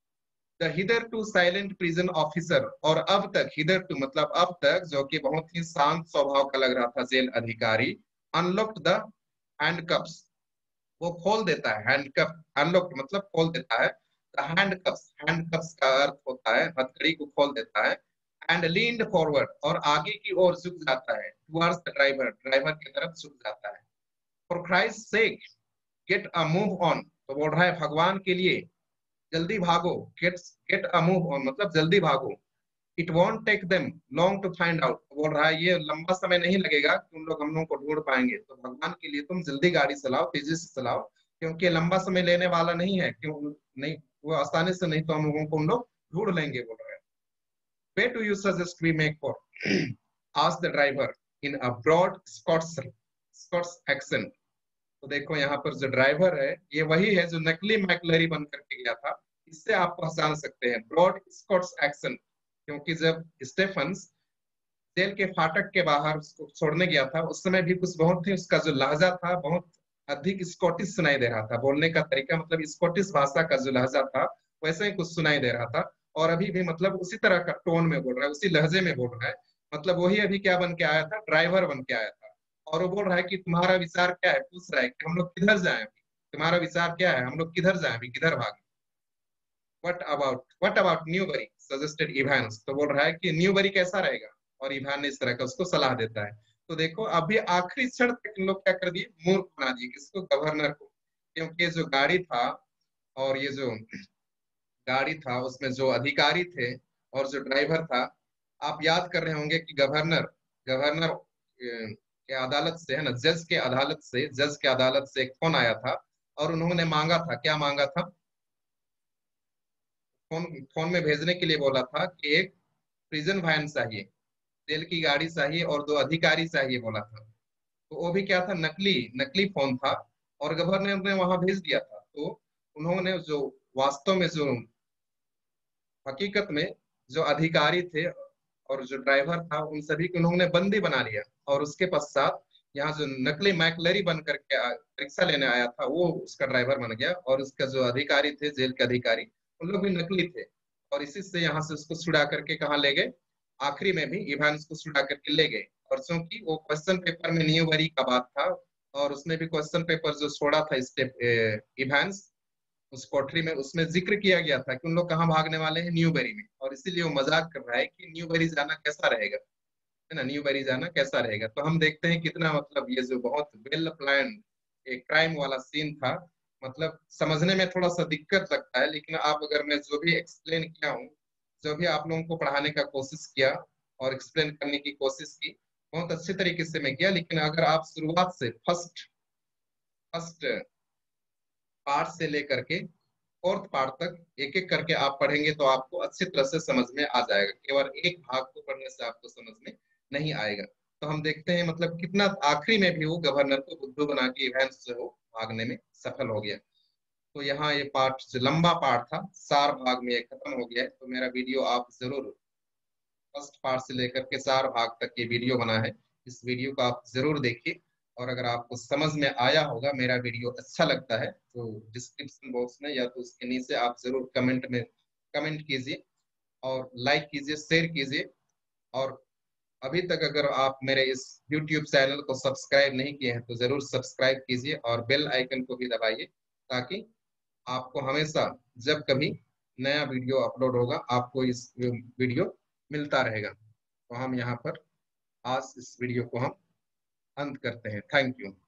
The hitherto silent prison officer, और अब तक, हिदर टू मतलब अब तक, जो कि बहुत ही शांत स्वभाव का लग रहा था जेल अधिकारी, अनलॉक्ड द हैंडकफ्स, वो खोल देता है, हैंडकफ, अनलॉक्ड मतलब खोल देता है, हैंडकफ्स, हैंडकफ्स का अर्थ होता है हथकड़ी को खोल देता है, एंड लीन्ड फॉरवर्ड, और आगे की ओर झुक जाता है, टुवर्ड्स द ड्राइवर, ड्राइवर की तरफ झुक जाता है। For Christ sake get a move on, तो बोल रहा है भगवान के लिए जल्दी भागो, get get a move on मतलब जल्दी भागो। It won't take them long to find out, बोल रहा है ये लंबा समय नहीं लगेगा तुम लोग हम लोग को ढूंढ पाएंगे, तो भगवान के लिए तुम जल्दी गाड़ी चलाओ, तेजी से चलाओ, क्योंकि लंबा समय लेने वाला नहीं है, क्यों नहीं, वो आसानी से नहीं तो हम लोगों को हम लोग ढूंढ लेंगे, बोल रहे हैं। Way do you suggest we make for, asked the driver in a broad Scots accent. तो देखो यहाँ पर जो ड्राइवर है ये वही है जो नकली मैकलरी बन करके गया था, इससे आप पहचान सकते हैं ब्रॉड स्कॉट्स एक्सेंट, क्योंकि जब स्टेफन्स जेल के फाटक के बाहर उसको छोड़ने गया था उस समय भी कुछ बहुत ही उसका जो लहजा था बहुत अधिक स्कॉटिश सुनाई दे रहा था, बोलने का तरीका मतलब स्कॉटिश भाषा का जो लहजा था वैसे ही कुछ सुनाई दे रहा था, और अभी भी मतलब उसी तरह का टोन में बोल रहा है, उसी लहजे में बोल रहा है, मतलब वही अभी क्या बन के आया था, ड्राइवर बन के आया था। और वो बोल रहा है कि तुम्हारा विचार क्या है, पूछ रहा है कि हम लोग किधर जाए अभी, तुम्हारा विचार क्या है, हम लोग किधर जाए अभी, किधर भागे। What about Newbury suggested Evans, तो बोल रहा है कि न्यूबरी कैसा रहेगा, और इवान ने इस तरह का उसको सलाह देता है। तो देखो अभी आखिरी क्षण तक इन लोग क्या कर दिए, मूर्ख बना दिए किसको, गवर्नर को, क्योंकि जो गाड़ी था, और ये जो गाड़ी था उसमें जो अधिकारी थे और जो ड्राइवर था, आप याद कर रहे होंगे कि गवर्नर गवर्नर के अदालत से है ना, जज के अदालत से एक फोन आया था, और उन्होंने मांगा था, क्या मांगा था, फोन फोन में भेजने के लिए बोला था कि एक प्रिजन वैन चाहिए, जेल की गाड़ी चाहिए, और दो अधिकारी चाहिए बोला था। तो वो भी क्या था, नकली नकली फोन था, और गवर्नर ने वहां भेज दिया था। तो उन्होंने जो वास्तव में जो हकीकत में जो अधिकारी थे और जो ड्राइवर था उन सभी को उन्होंने बंदी बना लिया, और उसके पश्चात यहाँ जो नकली मैकलरी बन करके परीक्षा लेने आया था वो उसका ड्राइवर बन गया, और उसका जो अधिकारी थे जेल के अधिकारी उन लोग भी नकली थे, और इसी से यहाँ से उसको छुड़ा करके कहाँ ले गए, आखिरी में भी इवान उसको छुड़ा करके ले गए। और चूंकि वो क्वेश्चन पेपर में न्यूबरी का बात था, और उसने भी क्वेश्चन पेपर जो छोड़ा था स्टेप इवेंट्स उस कोठरी में, उसमें जिक्र किया गया था कि उन लोग कहाँ भागने वाले हैं, न्यूबेरी में। और इसीलिए वो मजाक कर रहा है कि न्यूबेरी जाना कैसा रहेगा, है ना, न्यूबेरी जाना कैसा रहेगा। तो हम देखते हैं कितना मतलब ये जो बहुत वेल प्लान्ड एक क्राइम वाला सीन था, मतलब समझने में थोड़ा सा दिक्कत लगता है, लेकिन आप अगर मैं जो भी एक्सप्लेन किया हूँ, जो भी आप लोगों को पढ़ाने का कोशिश किया और एक्सप्लेन करने की कोशिश की, बहुत अच्छे तरीके से मैं किया। लेकिन अगर आप शुरुआत से फर्स्ट फर्स्ट पार्ट से लेकर के फोर्थ पार्ट तक एक एक करके आप पढ़ेंगे तो आपको अच्छी तरह से समझ में आ जाएगा। केवल एक भाग को पढ़ने से आपको समझ में नहीं आएगा। तो हम देखते हैं मतलब कितना आखिरी में भी वो गवर्नर को बुद्धू बना के इवेंट्स जो हो भागने में सफल हो गया। तो यहाँ ये पार्ट जो लंबा पार्ट था 4 भाग में ये खत्म हो गया है। तो मेरा वीडियो आप जरूर फर्स्ट पार्ट से लेकर के 4 भाग तक ये वीडियो बना है, इस वीडियो को आप जरूर देखिए। और अगर आपको समझ में आया होगा, मेरा वीडियो अच्छा लगता है, तो डिस्क्रिप्शन बॉक्स में या तो उसके नीचे आप जरूर कमेंट में कमेंट कीजिए और लाइक कीजिए, शेयर कीजिए। और अभी तक अगर आप मेरे इस YouTube चैनल को सब्सक्राइब नहीं किए हैं तो जरूर सब्सक्राइब कीजिए और बेल आइकन को भी दबाइए, ताकि आपको हमेशा जब कभी नया वीडियो अपलोड होगा आपको इस वीडियो मिलता रहेगा। तो हम यहाँ पर आज इस वीडियो को हम अंत करते हैं। Thank you.